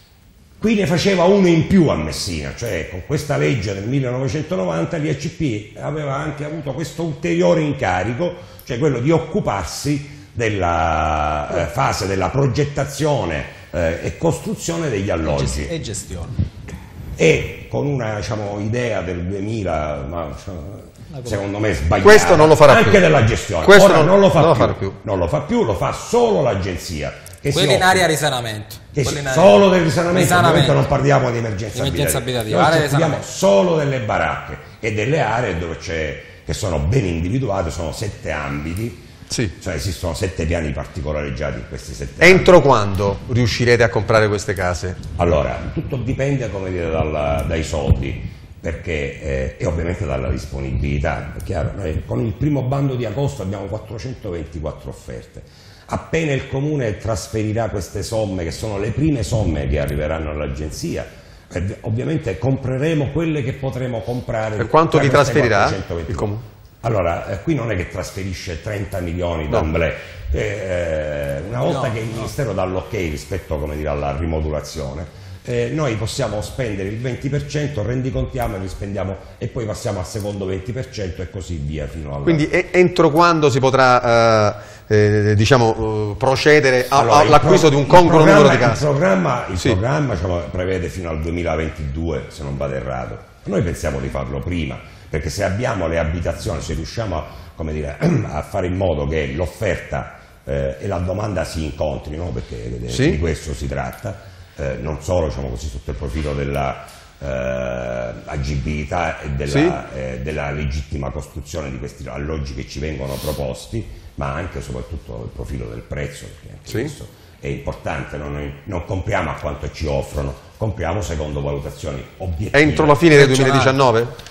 Qui ne faceva uno in più a Messina, cioè con questa legge del millenovecentonovanta l'I A C P aveva anche avuto questo ulteriore incarico, cioè quello di occuparsi della eh, fase della progettazione eh, e costruzione degli alloggi e gestione, e con una, diciamo, idea del duemila, ma secondo me sbagliata, questo non lo farà anche più. della gestione. Questo Ora non, non, lo fa, non più. lo fa più non lo fa più, lo fa solo l'Agenzia, che quelli si in area risanamento, che si, area... solo del risanamento, risanamento. non parliamo di emergenza, emergenza abitativa, abitativa. Noi ci occupiamo solo delle baracche e delle aree dove c'è, che sono ben individuate, sono sette ambiti. Sì. Cioè esistono sette piani particolareggiati in questi sette Entro anni. quando riuscirete a comprare queste case? Allora, tutto dipende, come dire, dalla, dai soldi, perché eh, e ovviamente dalla disponibilità. È chiaro, noi con il primo bando di agosto abbiamo quattrocentoventiquattro offerte. Appena il Comune trasferirà queste somme, che sono le prime somme che arriveranno all'Agenzia, eh, ovviamente compreremo quelle che potremo comprare. Per quanto vi trasferirà il Comune? Allora, eh, qui non è che trasferisce trenta milioni no. d'amblè, eh, una volta no, che il no. Ministero dà l'ok rispetto, come dire, alla rimodulazione, eh, noi possiamo spendere il venti per cento, rendicontiamo e rispendiamo e poi passiamo al secondo venti per cento e così via fino alla... Quindi e, entro quando si potrà eh, eh, diciamo, uh, procedere allora, all'acquisto di un congruo numero di case? Il programma, il sì. programma diciamo, prevede fino al duemilaventidue, se non vado errato. Noi pensiamo di farlo prima, perché se abbiamo le abitazioni, se riusciamo a, come dire, a fare in modo che l'offerta eh, e la domanda si incontrino, perché sì. di questo si tratta, eh, non solo, diciamo così, sotto il profilo della eh, agibilità e della, sì. eh, della legittima costruzione di questi alloggi che ci vengono proposti, ma anche e soprattutto il profilo del prezzo, perché anche sì. questo è importante, no? Noi non compriamo a quanto ci offrono, compriamo secondo valutazioni obiettive. Entro la fine del duemiladiciannove?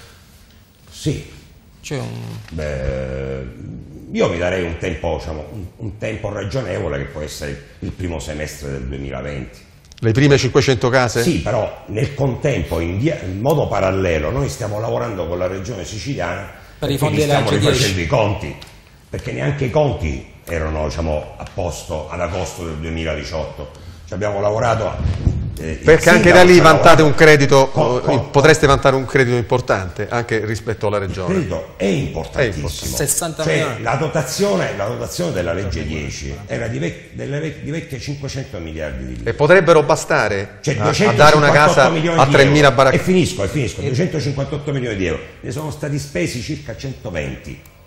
Sì, c'è un... Beh, io mi darei un tempo, diciamo, un, un tempo ragionevole che può essere il primo semestre del duemilaventi. Le prime cinquecento case? Sì, però nel contempo, in, via, in modo parallelo, noi stiamo lavorando con la regione siciliana per i fondi stiamo della rifacendo i conti, perché neanche i conti erano, diciamo, a posto ad agosto del duemiladiciotto. Ci abbiamo lavorato... Eh, perché anche da lì vantate un credito, con, con, potreste vantare un credito importante anche rispetto alla regione. Il credito è importantissimo. È importante. sessanta cioè, la, dotazione, la dotazione della legge dieci era di, vec delle vec di vecchie cinquecento miliardi di lire. E potrebbero bastare cioè, a, a dare una casa a tremila baracche. E finisco, e finisco, duecentocinquantotto milioni di euro. Ne sono stati spesi circa centoventi.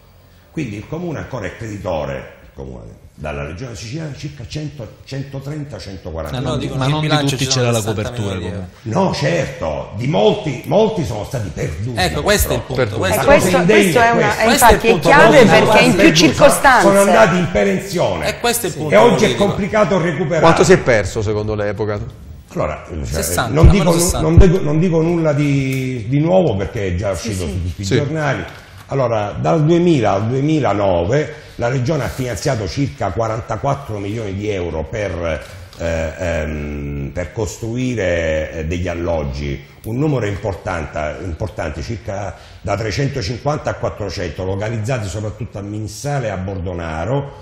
Quindi il comune ancora è creditore, il comune, dalla regione siciliana circa centotrenta centoquaranta. No, no, ma non di tutti c'era la copertura. No, certo, di molti, molti sono stati perduti. Ecco, questo è il punto. Questo, eh, questo, questo è una, è infatti è chiave perché in più circostanze sono andati in perenzione. E questo è il punto. E oggi è complicato recuperare. Quanto si è perso secondo lei, avvocato? Allora, cioè, sessanta, non, dico, non, dico, non dico nulla di, di nuovo perché è già uscito sì, su tutti sì. i giornali. Allora, dal duemila al duemilanove la Regione ha finanziato circa quarantaquattro milioni di euro per, eh, ehm, per costruire eh, degli alloggi, un numero importante, importante, circa da trecentocinquanta a quattrocento, localizzati soprattutto a Minissale e a Bordonaro.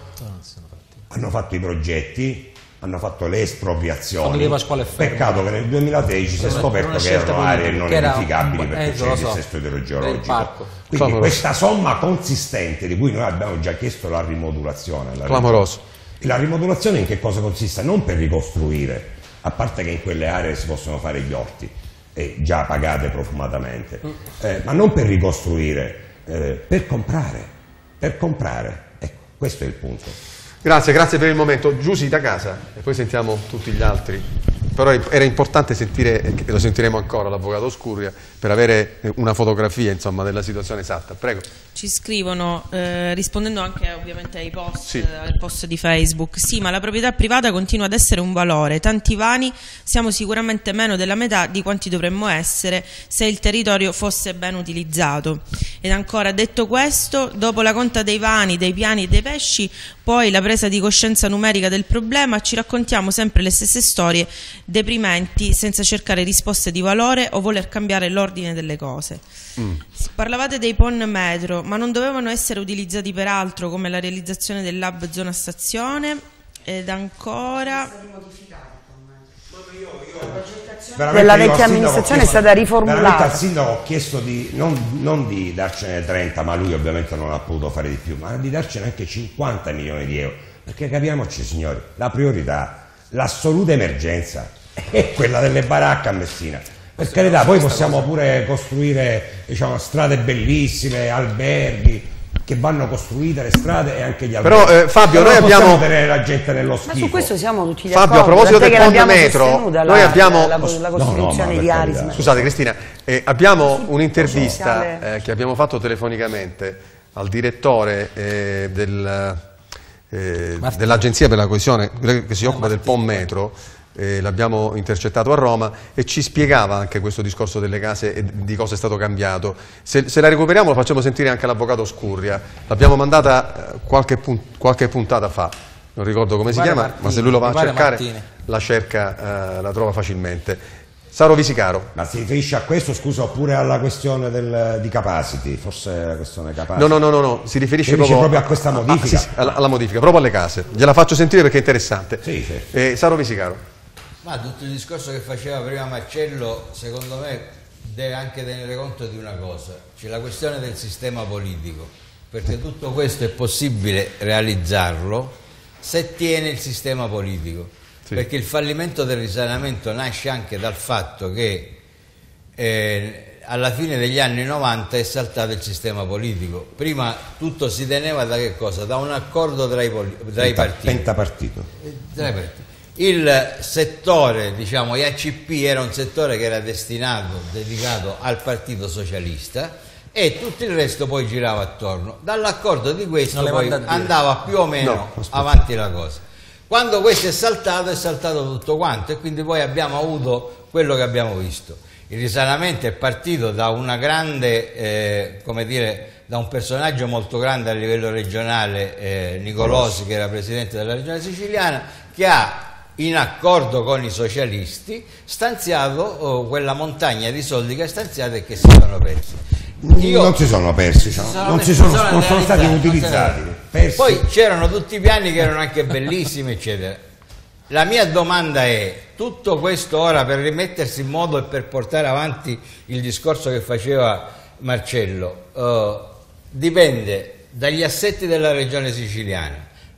Hanno fatto i progetti, hanno fatto le espropriazioni. Peccato che nel duemilatredici si è scoperto che erano aree non edificabili perché eh, c'è il dissesto idrogeologico. Quindi Clamoroso. Questa somma consistente di cui noi abbiamo già chiesto la rimodulazione. La Clamoroso. E la rimodulazione in che cosa consiste? Non per ricostruire, a parte che in quelle aree si possono fare gli orti, eh, già pagate profumatamente, eh, ma non per ricostruire, eh, per comprare, per comprare. Ecco, questo è il punto. Grazie, grazie per il momento. Giusy da casa e poi sentiamo tutti gli altri. Però era importante sentire, e lo sentiremo ancora, l'avvocato Scurria per avere una fotografia insomma, della situazione esatta. Prego. Ci scrivono, eh, rispondendo anche ovviamente ai post, sì. eh, al post di Facebook, sì, ma la proprietà privata continua ad essere un valore, tanti vani, siamo sicuramente meno della metà di quanti dovremmo essere se il territorio fosse ben utilizzato. Ed ancora, detto questo, dopo la conta dei vani, dei piani e dei pesci, poi la presa di coscienza numerica del problema, ci raccontiamo sempre le stesse storie deprimenti senza cercare risposte di valore o voler cambiare l'ordine delle cose. Mm. Parlavate dei P O N metro, ma non dovevano essere utilizzati per altro come la realizzazione dell'hub zona stazione ed ancora... Della vecchia amministrazione è stata riformulata. Veramente al sindaco ho chiesto di non, non di darcene trenta, ma lui ovviamente non ha potuto fare di più, ma di darcene anche cinquanta milioni di euro, perché capiamoci signori, la priorità, l'assoluta emergenza è quella delle baracche a Messina. Per carità, poi possiamo pure costruire, diciamo, strade bellissime, alberghi, che vanno costruite le strade e anche gli alberghi. Però eh, Fabio, noi abbiamo tenere la gente nello schifo. Ma su questo siamo tutti d'accordo. Fabio, a proposito del ponte metro, la, noi abbiamo la, la, la costruzione no, no, di Arisma. Scusate Cristina, eh, abbiamo un'intervista eh, che abbiamo fatto telefonicamente al direttore eh, del, eh, dell'Agenzia per la Coesione che si occupa del ponte metro. Eh, l'abbiamo intercettato a Roma e ci spiegava anche questo discorso delle case e di cosa è stato cambiato. Se, se la recuperiamo lo facciamo sentire anche all'avvocato Scurria, l'abbiamo mandata qualche, punt qualche puntata fa, non ricordo come si chiama, Martini, ma se lui lo va a cercare Martini. la cerca, eh, la trova facilmente. Saro Visicaro. Ma si riferisce a questo, scusa, oppure alla questione del, di capacity? Forse la questione capacity. No, no, no, no, no. si riferisce, proprio, proprio a questa modifica. Ah, sì, sì, alla, alla modifica, proprio alle case. Gliela faccio sentire perché è interessante. Sì, sì. Eh, Saro Visicaro. Ma tutto il discorso che faceva prima Marcello, secondo me, deve anche tenere conto di una cosa, c'è la questione del sistema politico, perché tutto questo è possibile realizzarlo se tiene il sistema politico, sì. Perché il fallimento del risanamento nasce anche dal fatto che eh, alla fine degli anni novanta è saltato il sistema politico. Prima tutto si teneva da che cosa? Da un accordo tra i, tra i partiti. Pentapartito. Tra i partiti. Il settore, diciamo, I A C P era un settore che era destinato, dedicato al Partito Socialista e tutto il resto poi girava attorno. Dall'accordo di questo poi andava più o meno no, avanti la cosa. Quando questo è saltato, è saltato tutto quanto e quindi poi abbiamo avuto quello che abbiamo visto. Il risanamento è partito da una grande, eh, come dire, da un personaggio molto grande a livello regionale, eh, Nicolosi, che era presidente della regione siciliana, che ha in accordo con i socialisti stanziato oh, quella montagna di soldi che ha stanziato e che si sono persi. Io, non si sono persi, no? sono non, si sono, sono, non sono stati utilizzati. Persi. Poi c'erano tutti i piani che erano anche bellissimi, eccetera. La mia domanda è, tutto questo ora per rimettersi in modo e per portare avanti il discorso che faceva Marcello, eh, dipende dagli assetti della regione siciliana.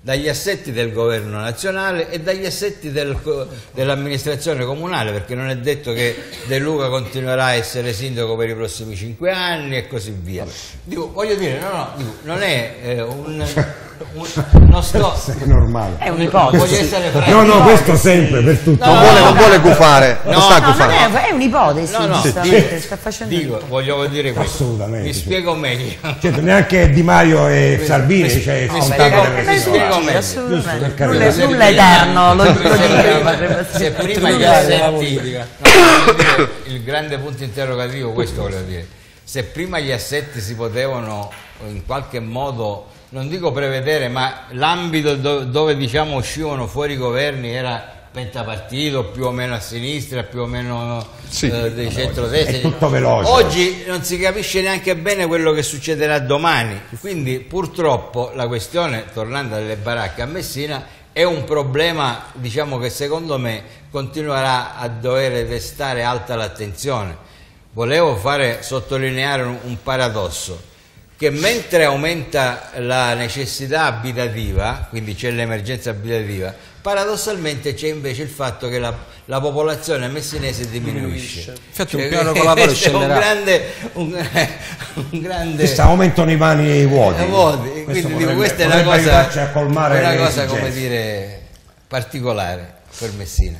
dagli assetti del governo nazionale e dagli assetti del, dell'amministrazione comunale, perché non è detto che De Luca continuerà a essere sindaco per i prossimi cinque anni e così via. Dico, voglio dire, no, no, dico, non è eh, un, un non sto, è normale, è un'ipotesi. No, no, questo sempre per tutti. No, non, vuole, non vuole gufare, no, non sta no, gufando. non è, è un'ipotesi, no, no, giustamente, sta facendo dico, voglio dire questo. Assolutamente. Mi spiego meglio. Certo, neanche Di Mario e Mi- Salvini, mi- cioè, mi sono spiego- state mi delle spiego cose. meglio. Assolutamente. Nulla- Nulla, nulla è eterno, lo, lo dico. Se prima gli la assetti, politica. no, voglio dire, il grande punto interrogativo, questo volevo dire, se prima gli assetti si potevano in qualche modo, non dico prevedere, ma l'ambito do, dove diciamo uscivano fuori i governi era pentapartito, più o meno a sinistra, più o meno Sì. eh, dei centrodestra. È tutto veloce. Oggi non si capisce neanche bene quello che succederà domani, quindi purtroppo la questione, tornando alle baracche a Messina, è un problema, diciamo, che secondo me continuerà a dover restare alta l'attenzione. Volevo fare sottolineare un, un paradosso, che mentre aumenta la necessità abitativa, quindi c'è l'emergenza abitativa, paradossalmente c'è invece il fatto che la, la popolazione messinese diminuisce. Infatti un Cioè, piano regolatore questo è un scenderà. grande, un, un grande Questa aumentano i vani vuoti. eh, vuoti. Questo Quindi dico, potrebbe- questa è una potrebbe cosa, aiutarci a colmare una le cosa come esigenze. dire particolare per Messina.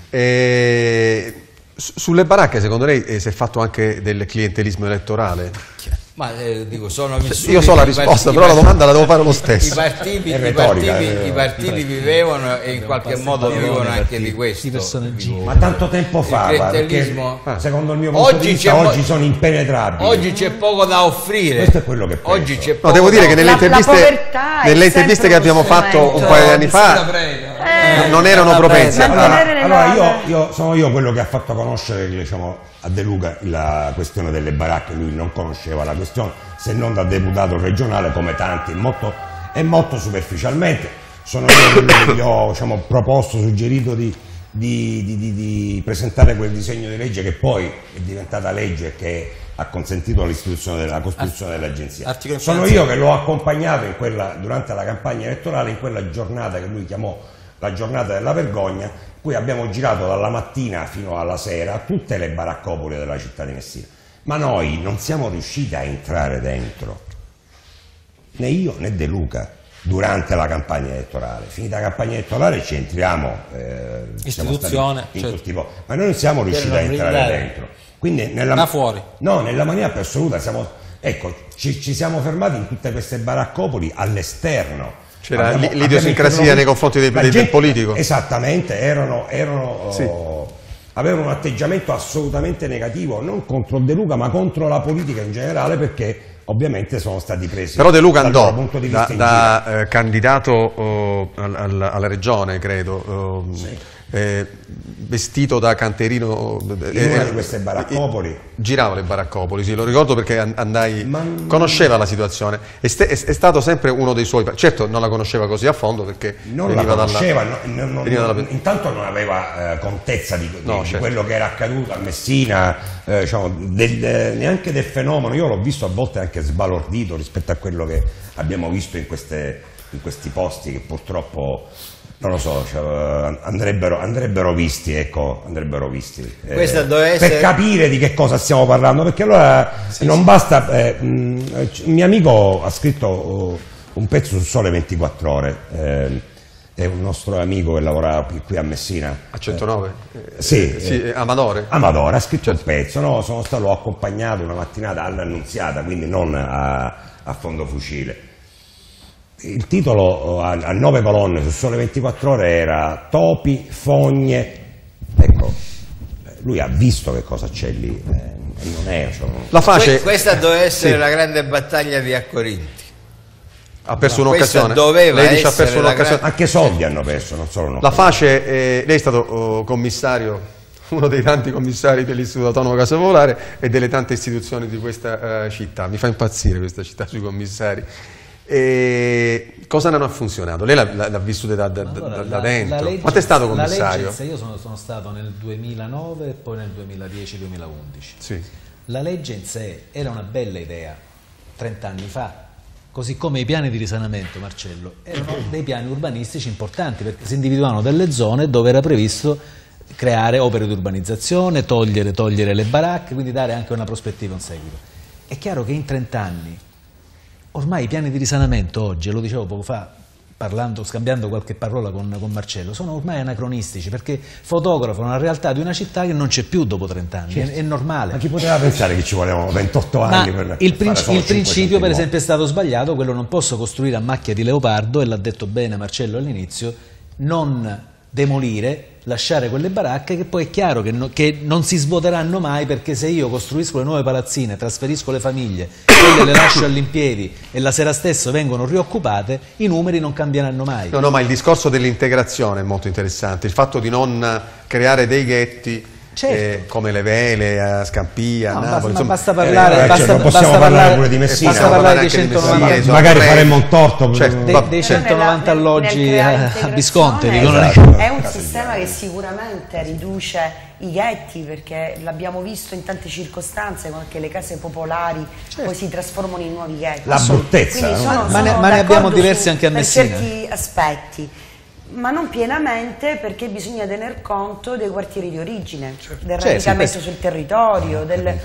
E su- sulle baracche, secondo lei, eh, si è fatto anche del clientelismo elettorale? Ma eh, dico, sono vissuti Io so la i risposta, partiti- però la domanda la devo fare lo I stesso. partiti, È i retorica, partiti, eh, i partiti vivevano e in qualche modo vivono anche di questo. i personaggi. Ma tanto tempo fa, Il guarda, clientelismo- perché secondo il mio punto Oggi di vista c'è mo- oggi sono impenetrabili. Oggi c'è poco da offrire. Questo è quello che penso. Oggi c'è No, poco devo dire da che nelle La- la interviste, povertà è nelle interviste sempre che abbiamo uno fatto un strumento. paio di anni fa Eh, non erano propensi. Vabbè. a- Mantenere le Allora, norme. io, io sono io quello che ha fatto conoscere, diciamo, a De Luca la questione delle baracche. Lui non conosceva la questione, se non da deputato regionale come tanti, molto, e molto superficialmente. Sono io quello che gli ho, diciamo, proposto, suggerito di, di, di, di, di presentare quel disegno di legge che poi è diventata legge e che ha consentito l'istituzione della costituzione dell'agenzia. Articolo Sono io che l'ho accompagnato in quella, durante la campagna elettorale, in quella giornata che lui chiamò la giornata della vergogna, in cui abbiamo girato dalla mattina fino alla sera tutte le baraccopoli della città di Messina. Ma noi non siamo riusciti a entrare dentro, né io né De Luca, durante la campagna elettorale. Finita la campagna elettorale ci entriamo, eh, siamo Istituzione, stati in certo. tutti i po- ma noi non siamo riusciti a non entrare brindare. dentro. Quindi nella, Da fuori. No, nella maniera più assoluta siamo, ecco, ci, ci siamo fermati in tutte queste baraccopoli all'esterno. C'era Abbiamo- l'i- l'idiosincrasia abbiamo nei confronti del- la del gente- politico. Esattamente, erano, erano Sì. oh, avevano un atteggiamento assolutamente negativo, non contro De Luca, ma contro la politica in generale, perché ovviamente sono stati presi Però De Luca dal andò loro punto di da, vista in giro. da, eh, candidato oh, al- al- alla regione, credo, oh, eh, vestito da canterino. In una di queste baraccopoli. Girava le baraccopoli, sì, lo ricordo perché an- andai, Ma- conosceva la situazione. È, ste- è- è stato sempre uno dei suoi. Certo, non la conosceva così a fondo perché Non la veniva conosceva, dalla, no, non- non- veniva dalla- intanto non aveva eh, contezza di, di- No, di certo. quello che era accaduto a Messina, eh, diciamo, del- eh, neanche del fenomeno. Io l'ho visto a volte anche sbalordito rispetto a quello che abbiamo visto in, queste, in questi posti che purtroppo, non lo so, cioè, andrebbero, andrebbero visti, ecco, andrebbero visti. eh, Questa doveva essere- Per capire di che cosa stiamo parlando, perché allora non basta. Eh, mh, un mio amico ha scritto oh, un pezzo su Sole ventiquattro Ore. eh, è un nostro amico che lavora qui, qui a Messina. a centonove? Eh, sì, Eh, sì, eh, Amadore. Amadore ha scritto un pezzo, no? Sono stato, l'ho accompagnato una mattinata all'Annunziata, quindi non a, a fondo fucile. Il titolo a, a nove colonne su Sole ventiquattro Ore era Topi, fogne. Ecco, lui ha visto che cosa c'è lì, eh, non è. Cioè, La face Que- questa doveva essere sì, la grande battaglia di Accorinti. ha perso no, un'occasione. questa doveva Lei dice ha essere perso la un'occasione. anche soldi hanno perso, non solo no. La face, eh, lei è stato oh, commissario, uno dei tanti commissari dell'Istituto Autonomo Casa Popolare e delle tante istituzioni di questa eh, città. Mi fa impazzire questa città sui commissari. E cosa non ha funzionato? Lei l'ha, l'ha, l'ha vissuta da, da, Allora, da, da la- dentro. la legge- Quanto è stato la commissario? legge- io sono, sono stato nel duemilanove e poi nel duemiladieci duemilaundici. Sì. La legge in sé era una bella idea trenta anni fa, così come i piani di risanamento, Marcello, erano dei piani urbanistici importanti, perché si individuavano delle zone dove era previsto creare opere di urbanizzazione, togliere, togliere le baracche, quindi dare anche una prospettiva, un seguito. È chiaro che in trent'anni ormai i piani di risanamento oggi, lo dicevo poco fa, parlando, scambiando qualche parola con, con Marcello, sono ormai anacronistici, perché fotografano la realtà di una città che non c'è più dopo trent'anni, certo. è, è normale. Ma chi poteva pensare che ci volevano ventotto anni Ma per il, princi il principio per esempio è nuovi. stato sbagliato, quello non posso costruire a macchia di leopardo, e l'ha detto bene Marcello all'inizio, non demolire, lasciare quelle baracche che poi è chiaro che, no, che non si svuoteranno mai, perché se io costruisco le nuove palazzine, trasferisco le famiglie, quelle le lascio all'impiedi e la sera stessa vengono rioccupate, i numeri non cambieranno mai. No, no, ma il discorso dell'integrazione è molto interessante, il fatto di non creare dei ghetti. Certo. Eh, come le Vele, a Scampia, no, a Napoli, ma insomma, basta parlare, eh, basta, cioè, basta possiamo parlare, parlare pure di Messina, basta parlare dei centonovanta, Messina, magari faremmo un torto, certo, dei, dei centonovanta alloggi a, a Visconti, esatto. È un sistema che sicuramente riduce i ghetti, perché l'abbiamo visto in tante circostanze, anche le case popolari certo. poi si trasformano in nuovi ghetti. La bruttezza, no? sono, ma, ne, sono ma ne abbiamo diversi su, anche a Messina. Per certi aspetti, ma non pienamente, perché bisogna tener conto dei quartieri di origine, certo. del radicamento certo. sul territorio, del...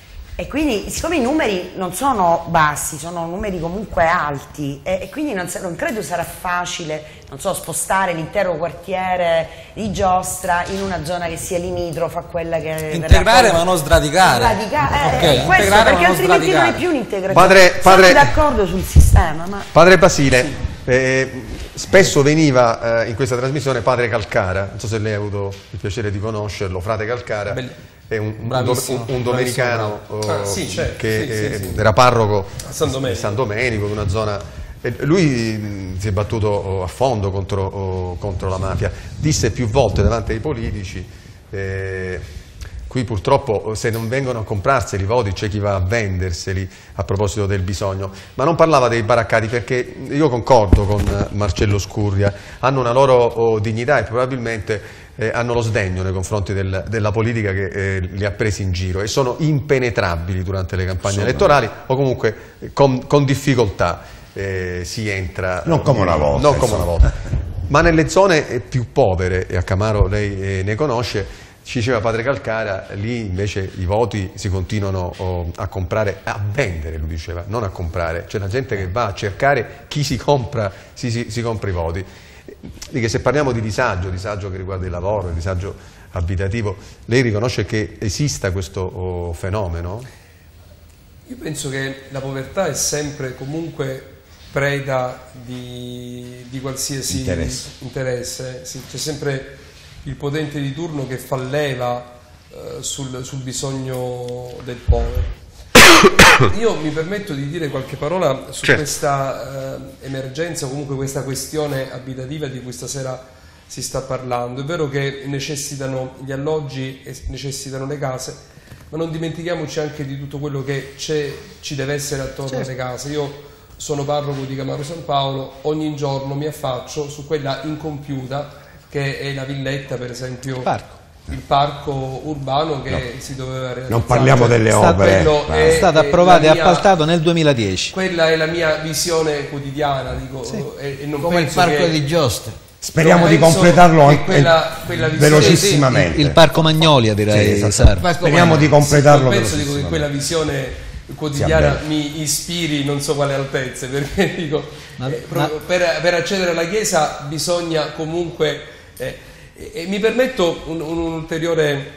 e quindi siccome i numeri non sono bassi, sono numeri comunque alti, e, e quindi non, non credo sarà facile, non so, spostare l'intero quartiere di Giostra in una zona che sia limitrofa a quella che... Integrare ma non sradicare. Sradicare, eh, okay. questo, Integrare perché ma non altrimenti sradicare. non è più un'integrazione. Padre, padre... Sono d'accordo sul sistema, ma... Padre Basile, sì. eh, spesso veniva eh, in questa trasmissione padre Calcara, non so se lei ha avuto il piacere di conoscerlo, frate Calcara. Bell è un, un, un domenicano ah, sì, certo, che sì, eh, sì, sì. era parroco a San Domenico. di San Domenico, di una zona, e lui si è battuto a fondo contro, contro la mafia, disse più volte davanti ai politici eh, qui purtroppo se non vengono a comprarseli i voti c'è chi va a venderseli, a proposito del bisogno, ma non parlava dei baraccati, perché io concordo con Marcello Scurria, hanno una loro oh, dignità e probabilmente Eh, hanno lo sdegno nei confronti del, della politica che eh, li ha presi in giro e sono impenetrabili durante le campagne elettorali, o comunque eh, con, con difficoltà eh, si entra. Non come una volta. Non come una volta. Ma nelle zone più povere, e a Camaro lei eh, ne conosce, ci diceva padre Calcara, lì invece i voti si continuano oh, a comprare, a vendere, lui diceva, non a comprare. C'è la gente che va a cercare chi si compra, si, si, si compra i voti. Che se parliamo di disagio, disagio che riguarda il lavoro, il disagio abitativo, lei riconosce che esista questo oh, fenomeno? Io penso che la povertà è sempre comunque preda di, di qualsiasi interesse, interesse. Sì, c'è sempre il potente di turno che fa leva eh, sul, sul bisogno del povero. Io mi permetto di dire qualche parola su certo. questa eh, emergenza, o comunque questa questione abitativa di cui stasera si sta parlando. È vero che necessitano gli alloggi e necessitano le case, ma non dimentichiamoci anche di tutto quello che ci deve essere attorno certo. alle case. Io sono parroco di Camaro San Paolo, ogni giorno mi affaccio su quella incompiuta che è la villetta, per esempio, parco. il parco urbano che no. si doveva realizzare. Non parliamo delle opere. È, è stato approvato e appaltato nel duemiladieci. Quella è la mia visione quotidiana, dico, sì. e, e non come il parco che, di Giostra. Speriamo di completarlo anche quella, quella velocissimamente. Il, il parco Magnolia, direi. Sì, esatto. Speriamo di completarlo. Sì, penso dico, che quella visione quotidiana mi ispiri non so quale altezze, perché dico, ma, eh, ma... Per, per accedere alla chiesa bisogna comunque eh, e mi permetto un, un, ulteriore,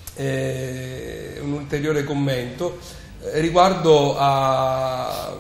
eh, un ulteriore commento eh, riguardo a,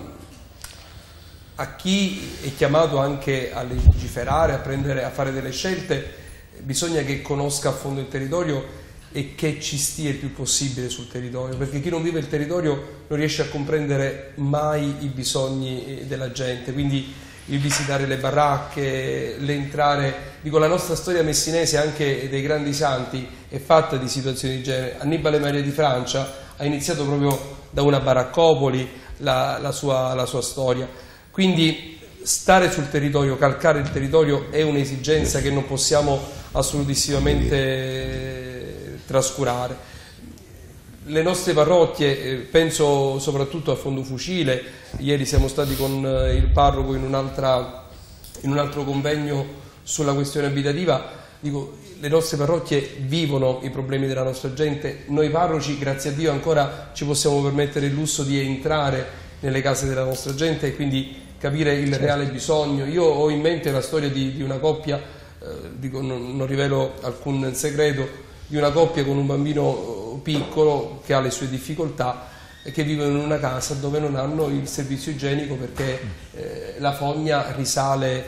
a chi è chiamato anche a legiferare, a, prendere, a fare delle scelte. Bisogna che conosca a fondo il territorio e che ci stia il più possibile sul territorio, perché chi non vive il territorio non riesce a comprendere mai i bisogni della gente, quindi il visitare le baracche, l'entrare, dico, la nostra storia messinese, anche dei grandi santi, è fatta di situazioni di genere. Annibale Maria di Francia ha iniziato proprio da una baraccopoli la, la, sua, la sua storia, quindi stare sul territorio, calcare il territorio è un'esigenza che non possiamo assolutissimamente trascurare. le nostre parrocchie, eh, penso soprattutto a Fondo Fucile, ieri siamo stati con eh, il parroco in, un'altra, in un altro convegno sulla questione abitativa, dico, le nostre parrocchie vivono i problemi della nostra gente, noi parroci grazie a Dio ancora ci possiamo permettere il lusso di entrare nelle case della nostra gente e quindi capire il reale bisogno. Io ho in mente la storia di, di una coppia, eh, dico, non, non rivelo alcun segreto, di una coppia con un bambino piccolo che ha le sue difficoltà e che vivono in una casa dove non hanno il servizio igienico perché eh, la fogna risale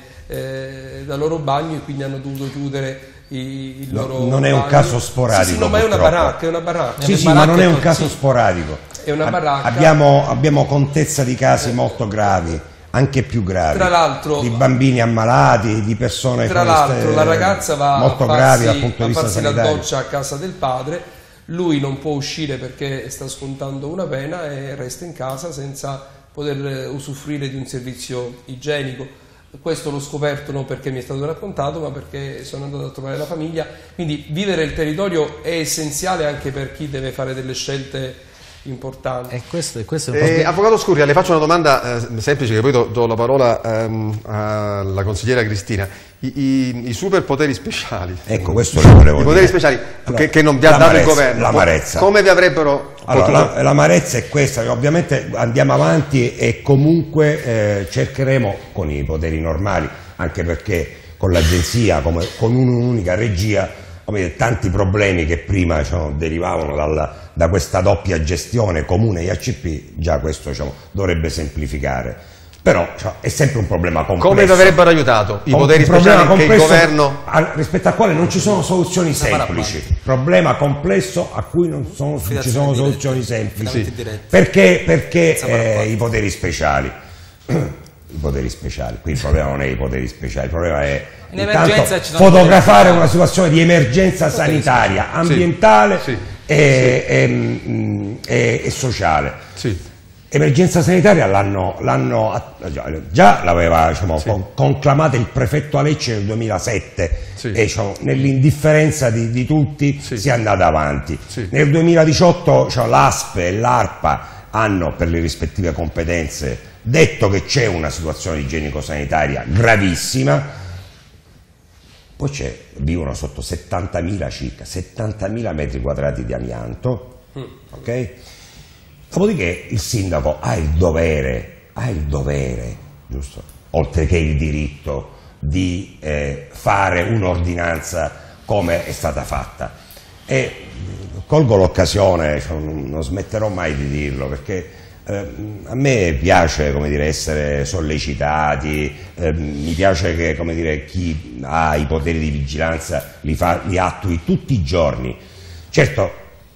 eh, dal loro bagno e quindi hanno dovuto chiudere i, il no, loro non è bagno. un caso sporadico. Sì, sì, no, ma è una baracca, è una baracca. Sì, è sì, baracca, ma non è un sì, caso sporadico. È una baracca. Abbiamo, abbiamo contezza di casi molto gravi, anche più gravi, tra l'altro, di bambini ammalati, di persone tra l'altro la ragazza va molto a farsi, gravi dal punto a di vista farsi la sanitario. doccia a casa del padre, lui non può uscire perché sta scontando una pena e resta in casa senza poter usufruire di un servizio igienico. Questo l'ho scoperto non perché mi è stato raccontato, ma perché sono andato a trovare la famiglia. Quindi vivere il territorio è essenziale anche per chi deve fare delle scelte importante. E questo, e questo è un Eh, po' Avvocato Scurria, le faccio una domanda eh, semplice, che poi do, do la parola ehm, alla consigliera Cristina. I, i, i superpoteri speciali, Ecco, questo lo volevo i poteri dire. speciali Allora, che, che non vi ha dato il governo, l'amarezza. come vi avrebbero Allora, potuto... la, l'amarezza è questa, che ovviamente andiamo avanti e comunque eh, cercheremo con i poteri normali, anche perché con l'agenzia, come, con un'unica regia, come dire, tanti problemi che prima diciamo, derivavano dalla, da questa doppia gestione comune I A C P, già questo diciamo, dovrebbe semplificare. Però cioè, è sempre un problema complesso. Come vi avrebbero aiutato i Un poteri problema speciali che il governo... a, rispetto al quale non ci sono soluzioni semplici, problema complesso a cui non, sono, non ci sono soluzioni semplici. Perché, perché eh, i poteri speciali? I poteri speciali, qui il problema non è i poteri speciali, il problema è intanto fotografare una situazione di emergenza sanitaria, ambientale sì, sì, e, sì. E, e, e sociale. Sì. Emergenza sanitaria l'hanno, l'hanno già l'aveva diciamo, sì. conclamata il prefetto a Lecce nel duemilasette sì. e diciamo, nell'indifferenza di, di tutti sì. si è andata avanti. Sì. Nel duemiladiciotto diciamo, l'A S P e l'ARPA hanno per le rispettive competenze detto che c'è una situazione igienico-sanitaria gravissima, poi c'è, vivono sotto settantamila circa, settantamila metri quadrati di amianto, mm. ok? Dopodiché il sindaco ha il dovere, ha il dovere, giusto? Oltre che il diritto di eh, fare un'ordinanza come è stata fatta. E colgo l'occasione, cioè, non smetterò mai di dirlo, perché eh, a me piace come dire, essere sollecitati, eh, mi piace che come dire, chi ha i poteri di vigilanza li, fa, li attui tutti i giorni. Certo,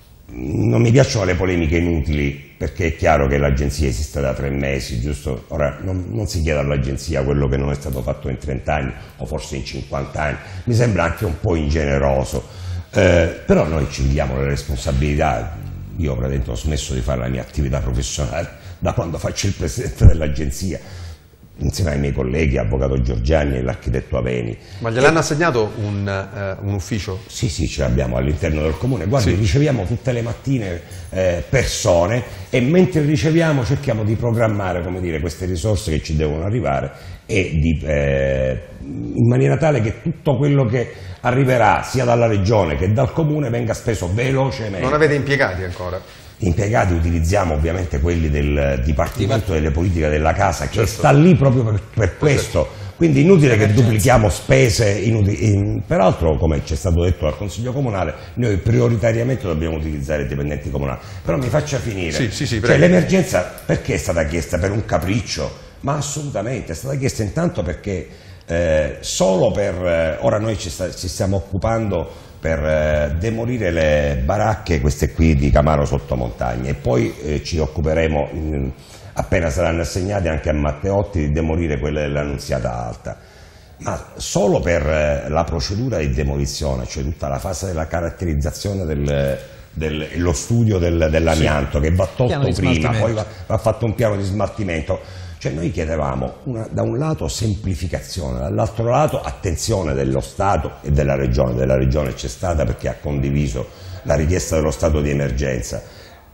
non mi piacciono le polemiche inutili, perché è chiaro che l'agenzia esiste da tre mesi, giusto? Ora non, non si chiede all'agenzia quello che non è stato fatto in trenta anni o forse in cinquanta anni, mi sembra anche un po' ingeneroso, eh, però noi ci diamo le responsabilità. Io praticamente ho smesso di fare la mia attività professionale da quando faccio il presidente dell'agenzia, insieme ai miei colleghi, avvocato Giorgiani e l'architetto Aveni. Ma gliel'hanno assegnato un, uh, un ufficio? Sì, sì, ce l'abbiamo all'interno del comune. Guardi, sì. riceviamo tutte le mattine eh, persone e mentre riceviamo cerchiamo di programmare, come dire, queste risorse che ci devono arrivare e di, eh, in maniera tale che tutto quello che arriverà sia dalla regione che dal comune venga speso velocemente. Non avete impiegati ancora? Impiegati utilizziamo ovviamente quelli del Dipartimento delle Politiche della Casa, che certo. sta lì proprio per, per questo, quindi inutile che duplichiamo spese, in, peraltro come ci è stato detto dal Consiglio Comunale, noi prioritariamente dobbiamo utilizzare i dipendenti comunali, però mi faccia finire, sì, sì, sì, cioè, l'emergenza perché è stata chiesta? Per un capriccio? Ma assolutamente, è stata chiesta intanto perché eh, solo per, eh, ora noi ci, sta, ci stiamo occupando per eh, demolire le baracche, queste qui di Camaro Sottomontagna, e poi eh, ci occuperemo, mh, appena saranno assegnate anche a Matteotti, di demolire quelle dell'Annunziata Alta. Ma solo per eh, la procedura di demolizione, cioè tutta la fase della caratterizzazione del, del, lo studio del, dell'amianto, sì. che va tolto prima, poi va, va fatto un piano di smaltimento. Cioè noi chiedevamo una, da un lato semplificazione, dall'altro lato attenzione dello Stato e della Regione. Della Regione c'è stata perché ha condiviso la richiesta dello stato di emergenza,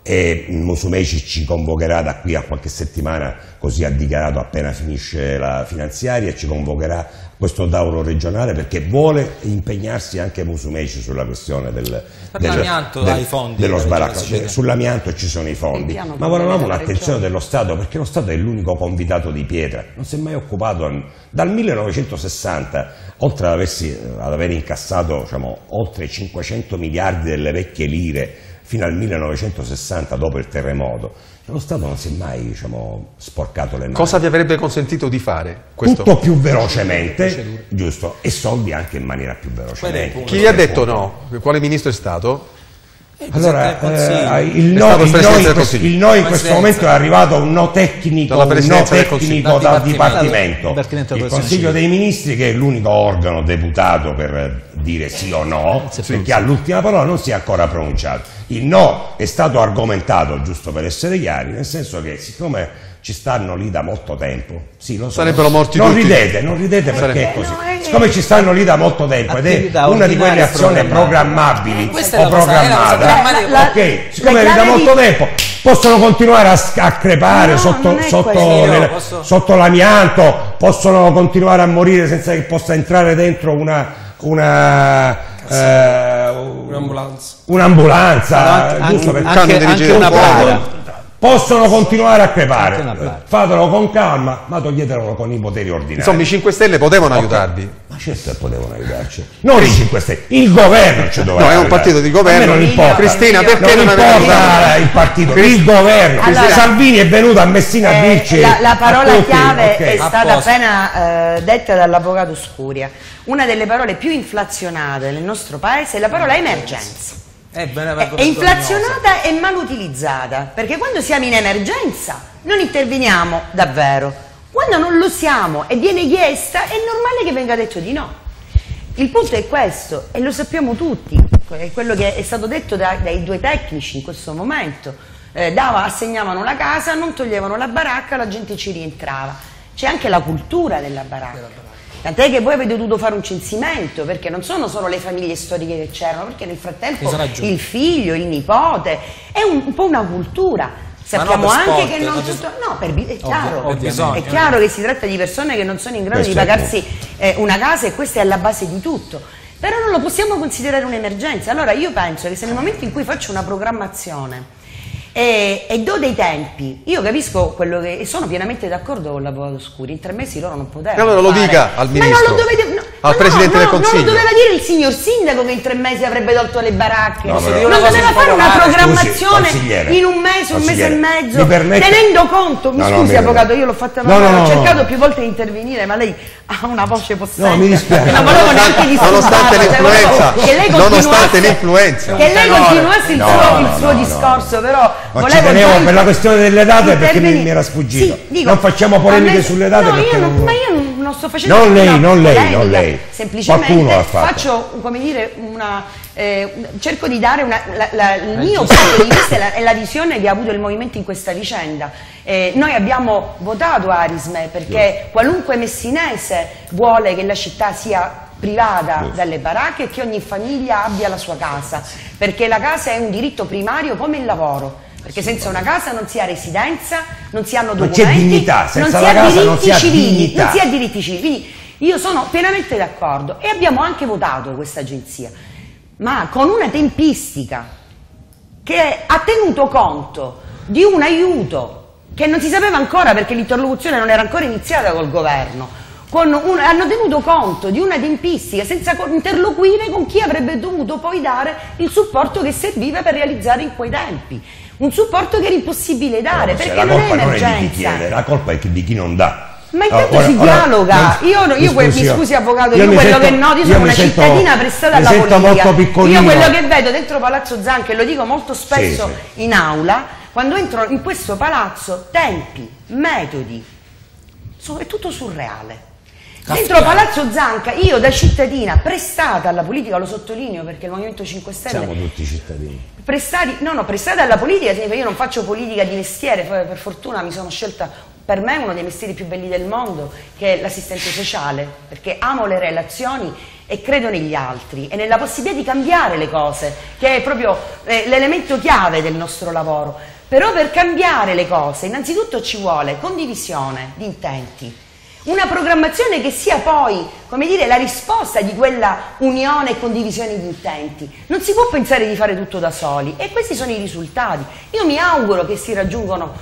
e Musumeci ci convocherà da qui a qualche settimana, così ha dichiarato appena finisce la finanziaria, ci convocherà questo tavolo regionale perché vuole impegnarsi anche Musumeci sulla questione del, del, del, fondi, dello sbaracco. Sull'amianto ci sono i fondi, ma volevamo un'attenzione dello Stato, perché lo Stato è l'unico convitato di pietra, non si è mai occupato dal millenovecentosessanta, oltre ad, aversi, ad aver incassato diciamo, oltre cinquecento miliardi delle vecchie lire fino al millenovecentosessanta dopo il terremoto. Lo Stato non si è mai diciamo, sporcato le mani. Cosa vi avrebbe consentito di fare? Questo? Tutto più velocemente, giusto, e soldi anche in maniera più velocemente. Chi ha detto no? Quale ministro è stato? Allora, eh, il, no, il, no in questo, il no in questo momento è arrivato un no tecnico, un no tecnico dal Dipartimento, il Consiglio dei Ministri, che è l'unico organo deputato per dire sì o no, perché ha l'ultima parola, non si è ancora pronunciato. Il no è stato argomentato, giusto per essere chiari, nel senso che siccome ci stanno lì da molto tempo, sì, lo so, sarebbero morti non tutti. ridete, non ridete perché è così, siccome ci stanno lì da molto tempo ed è una di quelle azioni programmabili o programmata, ok, siccome è da molto tempo possono continuare a, a crepare no, sotto, sotto, le, sotto l'amianto, possono continuare a morire senza che possa entrare dentro una, una eh, un'ambulanza, un'ambulanza, anche, giusto per anche, anche una bara. Possono continuare a crepare, fatelo con calma, ma toglietelo con i poteri ordinari. Insomma, i cinque Stelle potevano okay. aiutarvi. Ma certo che potevano aiutarci. Non i cinque Stelle, il governo ci doveva No, è un partito di governo. Non importa. Cristina, perché non, non importa il partito, Crist il governo. Allora, Salvini è venuto a Messina eh, a dirci. La, la parola chiave okay. è stata appena eh, detta dall'avvocato Scuria. Una delle parole più inflazionate nel nostro paese è la parola emergenza. È, è inflazionata e mal utilizzata, perché quando siamo in emergenza non interveniamo davvero, quando non lo siamo e viene chiesta è normale che venga detto di no. Il punto è questo e lo sappiamo tutti, è quello che è stato detto da, dai due tecnici in questo momento, eh, dava, assegnavano la casa, non toglievano la baracca, la gente ci rientrava. C'è anche la cultura della baracca. Tant'è che voi avete dovuto fare un censimento, perché non sono solo le famiglie storiche che c'erano, perché nel frattempo il figlio, il nipote, è un, un po' una cultura. Sappiamo anche sport, che non tutto... No, per, è chiaro, ovvio, ovvio, è chiaro che si tratta di persone che non sono in grado Beh, di pagarsi eh, una casa e questa è alla base di tutto. Però non lo possiamo considerare un'emergenza. Allora io penso che se nel momento in cui faccio una programmazione E, e do dei tempi, io capisco quello che e sono pienamente d'accordo con l'avvocato Scuri, in tre mesi loro non potevano allora lo fare. dica al ministro, ma non lo dovete, no, al no, Presidente no, del Consiglio non lo doveva dire il signor Sindaco che in tre mesi avrebbe tolto le baracche, no, non però, doveva fare una programmazione scusi, in un mese, un mese e mezzo, permette... tenendo conto, mi no, scusi no, avvocato, io l'ho fatta no, no, no, ho no, cercato no. più volte di intervenire, ma lei ha una voce possente, no, mi dispiace. non volevo neanche nonostante l'influenza, che lei nonostante l'influenza che lei continuasse il no, suo, no, il suo no, discorso, no. però ma volevo ci tenevo per la questione delle date perché mi, mi era sfuggito. Sì, dico, non facciamo polemiche me, sulle date no, perché io non, non... ma io non sto facendo non lei, no, non lei, polemica, non lei. semplicemente faccio, come dire, una eh, cerco di dare una, la, la, il mio punto di vista e la, e la visione che ha avuto il movimento in questa vicenda. Eh, noi abbiamo votato Arisme perché qualunque messinese vuole che la città sia privata dalle baracche e che ogni famiglia abbia la sua casa, perché la casa è un diritto primario come il lavoro. Perché senza una casa non si ha residenza, non si hanno documenti, non c'è dignità, senza non si la ha casa diritti non si ha civili, dignità. non si ha diritti civili. Quindi io sono pienamente d'accordo e abbiamo anche votato questa agenzia, ma con una tempistica che ha tenuto conto di un aiuto che non si sapeva ancora perché l'interlocuzione non era ancora iniziata col governo. Con un, hanno tenuto conto di una tempistica senza interloquire con chi avrebbe dovuto poi dare il supporto che serviva per realizzare in quei tempi. Un supporto che era impossibile dare, perché la non colpa è emergenza. Non è di chi chiede, la colpa è di chi non dà. Ma intanto ora, si ora, dialoga. mi, io, io mi, scusi, mi scusi avvocato, io, io quello sento, che noto, io sono una sento, cittadina prestata alla politica. Molto piccolino. Io quello che vedo dentro Palazzo Zanca, e lo dico molto spesso sì, sì. in aula, quando entro in questo palazzo, tempi, metodi, sono, è tutto surreale. Dentro Palazzo Zanca, io da cittadina prestata alla politica, lo sottolineo perché il Movimento cinque Stelle... Siamo tutti cittadini. Prestati, no, no, prestata alla politica significa io non faccio politica di mestiere, per fortuna mi sono scelta, per me uno dei mestieri più belli del mondo, che è l'assistente sociale, perché amo le relazioni e credo negli altri e nella possibilità di cambiare le cose, che è proprio eh, l'elemento chiave del nostro lavoro. Però per cambiare le cose innanzitutto ci vuole condivisione di intenti, una programmazione che sia poi, come dire, la risposta di quella unione e condivisione di intenti. Non si può pensare di fare tutto da soli e questi sono i risultati. Io mi auguro che si raggiungano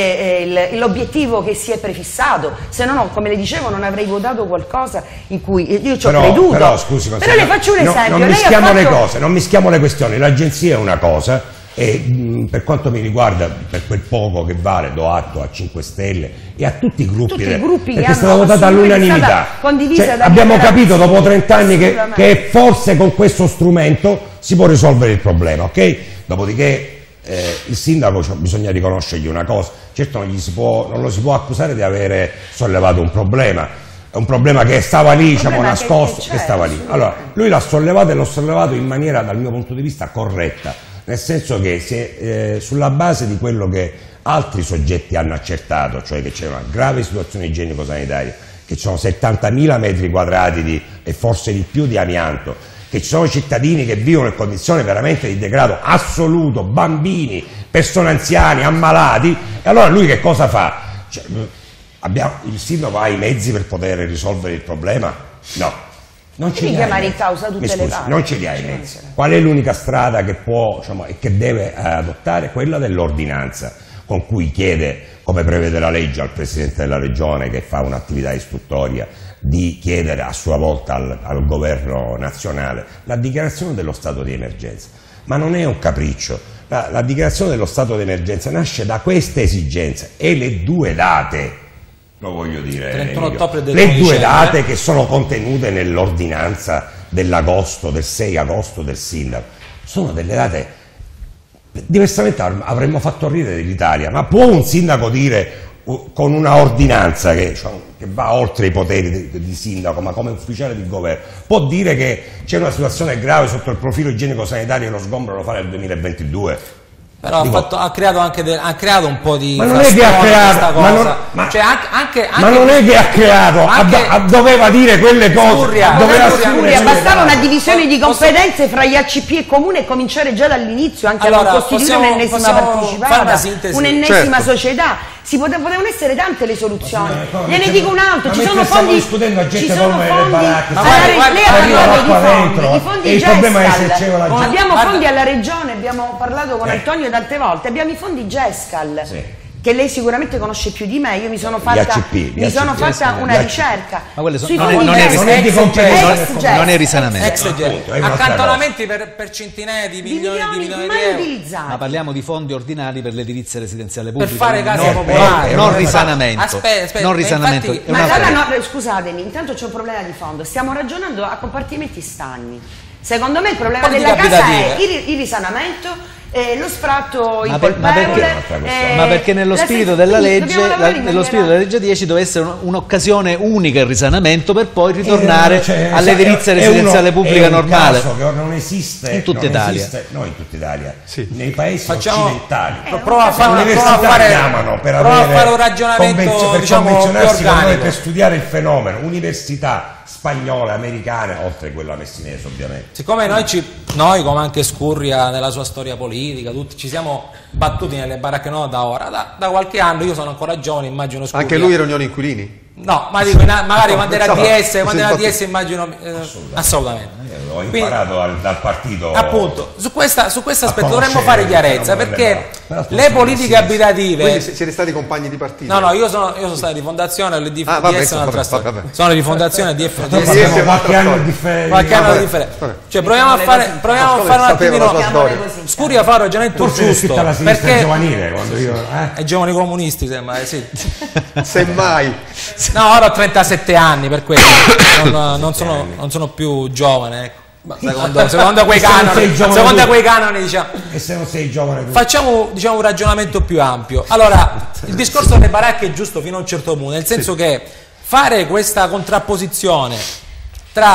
eh, eh, l'obiettivo che si è prefissato, se no, no, come le dicevo, non avrei votato qualcosa in cui io ci ho però, creduto. Però, scusi, però le faccio un esempio. No, non mischiamo le cose, non mischiamo le questioni. L'agenzia è una cosa. E mh, per quanto mi riguarda, per quel poco che vale, do atto a cinque Stelle e a tutti i gruppi, tutti i gruppi perché che è stata votata all'unanimità. Cioè, abbiamo capito dopo trent'anni che, che forse con questo strumento si può risolvere il problema, ok? Dopodiché eh, il sindaco, cioè, bisogna riconoscergli una cosa, certo non, gli si può, non lo si può accusare di avere sollevato un problema. È un problema che stava lì, diciamo, nascosto, che, che, che stava lì. Allora, lui l'ha sollevato e l'ha sollevato in maniera, dal mio punto di vista, corretta. Nel senso che se, eh, sulla base di quello che altri soggetti hanno accertato, cioè che c'è una grave situazione igienico-sanitaria, che ci sono settantamila metri quadrati di, e forse di più di amianto, che ci sono cittadini che vivono in condizioni veramente di degrado assoluto, bambini, persone anziane, ammalati, e allora lui che cosa fa? Cioè, abbiamo, il sindaco ha i mezzi per poter risolvere il problema? No. Non ce li chiamare in causa tutte scusi, le parti. Non ce li ha i mezzi. Qual è l'unica strada che può, diciamo, e che deve adottare? Quella dell'ordinanza, con cui chiede, come prevede la legge, al Presidente della Regione che fa un'attività istruttoria, di chiedere a sua volta al, al Governo nazionale la dichiarazione dello stato di emergenza. Ma non è un capriccio. La, la dichiarazione dello stato di emergenza nasce da queste esigenze e le due date, lo voglio dire, trentuno ottobre del le due date che sono contenute nell'ordinanza dell'agosto, del sei agosto del sindaco, sono delle date, diversamente avremmo fatto ridere l'Italia, ma può un sindaco dire con una ordinanza che, cioè, che va oltre i poteri di, di sindaco, ma come ufficiale di governo, può dire che c'è una situazione grave sotto il profilo igienico-sanitario e lo sgombero lo fa nel duemilaventidue? Però Dico, ha, fatto, ha creato anche de, ha creato un po' di ma non è che ha creato cosa. Ma non, ma, cioè anche, anche, anche, ma non è che ha creato anche, a, a, doveva dire quelle cose Scuria, doveva Scuria, bastava una divisione di competenze fra gli A C P e Comune e cominciare già dall'inizio anche allora, a costituire un'ennesima partecipata, un'ennesima certo. società. Si pote, potevano essere tante le soluzioni. Gliene dico un altro, ci sono fondi, ci sono fondi, lei ha parlato di fondi, i fondi GESCAL, abbiamo fondi alla regione, abbiamo parlato con Antonio tante volte, abbiamo i fondi GESCAL. Sì. Che lei sicuramente conosce più di me, io mi sono fatta, A C P, mi sono A C P, fatta una ricerca. Ma quelle sono, sui non, fondi è, non, è, non, è di ex, non è risanamento. Ex, appunto, accantonamenti per, per centinaia di milioni di, milioni di, di euro. Utilizzati. Ma parliamo di fondi ordinari per l'edilizia residenziale pubblica. Per fare case non, popolari. Non risanamento. Aspetta, aspetta, non risanamento. Infatti, ma allora no, scusatemi, intanto c'è un problema di fondo. Stiamo ragionando a compartimenti stagni. Secondo me il problema della casa è il, il risanamento. Eh, lo sfratto ma, per, ma, perché, eh, ma perché nello spirito della legge la, nello spirito della legge dieci deve essere un'occasione unica il risanamento per poi ritornare cioè, all'edilizia residenziale uno, pubblica normale caso che non esiste in tutta non Italia esiste, no in tutta Italia sì. nei paesi Facciamo, occidentali eh, prova a fare, l'università prova a fare, chiamano per, prova avere, a fare un ragionamento per diciamo, convenzionarsi più con noi per studiare il fenomeno università spagnole, americane, oltre a quella messinese ovviamente. Siccome noi, ci, noi come anche Scurria nella sua storia politica, tutti ci siamo battuti nelle baracche no da ora, da, da qualche anno, io sono ancora giovane, immagino Scurria. Anche lui era Unione Inquilini? No, ma dico, magari quando era D S, quando era D S immagino eh, assolutamente. assolutamente. Ho imparato Quindi, dal partito. Appunto, su, questa, su questo aspetto dovremmo fare chiarezza perché le politiche abitative. Quindi siete stati compagni di partito? No, no, io sono, io sono stato di fondazione, le D F ah, vabbè, D S è un'altra storia. Vabbè. Sono di fondazione D F D S qualche anno di differenza. Qualche anno di differenza. Cioè proviamo a fare, proviamo a fare un attimino. Scuri a fare un ragionamento giusto. Perché giovanile quando io. Ai giovani comunisti sembra, sì. Semmai. No, ora ho trentasette anni per questo. Non, non, sono, non sono più giovane, ecco. Secondo, secondo quei canoni, secondo quei canoni diciamo. E se non sei giovane tu? Facciamo diciamo, un ragionamento più ampio. Allora, il discorso delle baracche è giusto fino a un certo punto, nel senso sì. che fare questa contrapposizione tra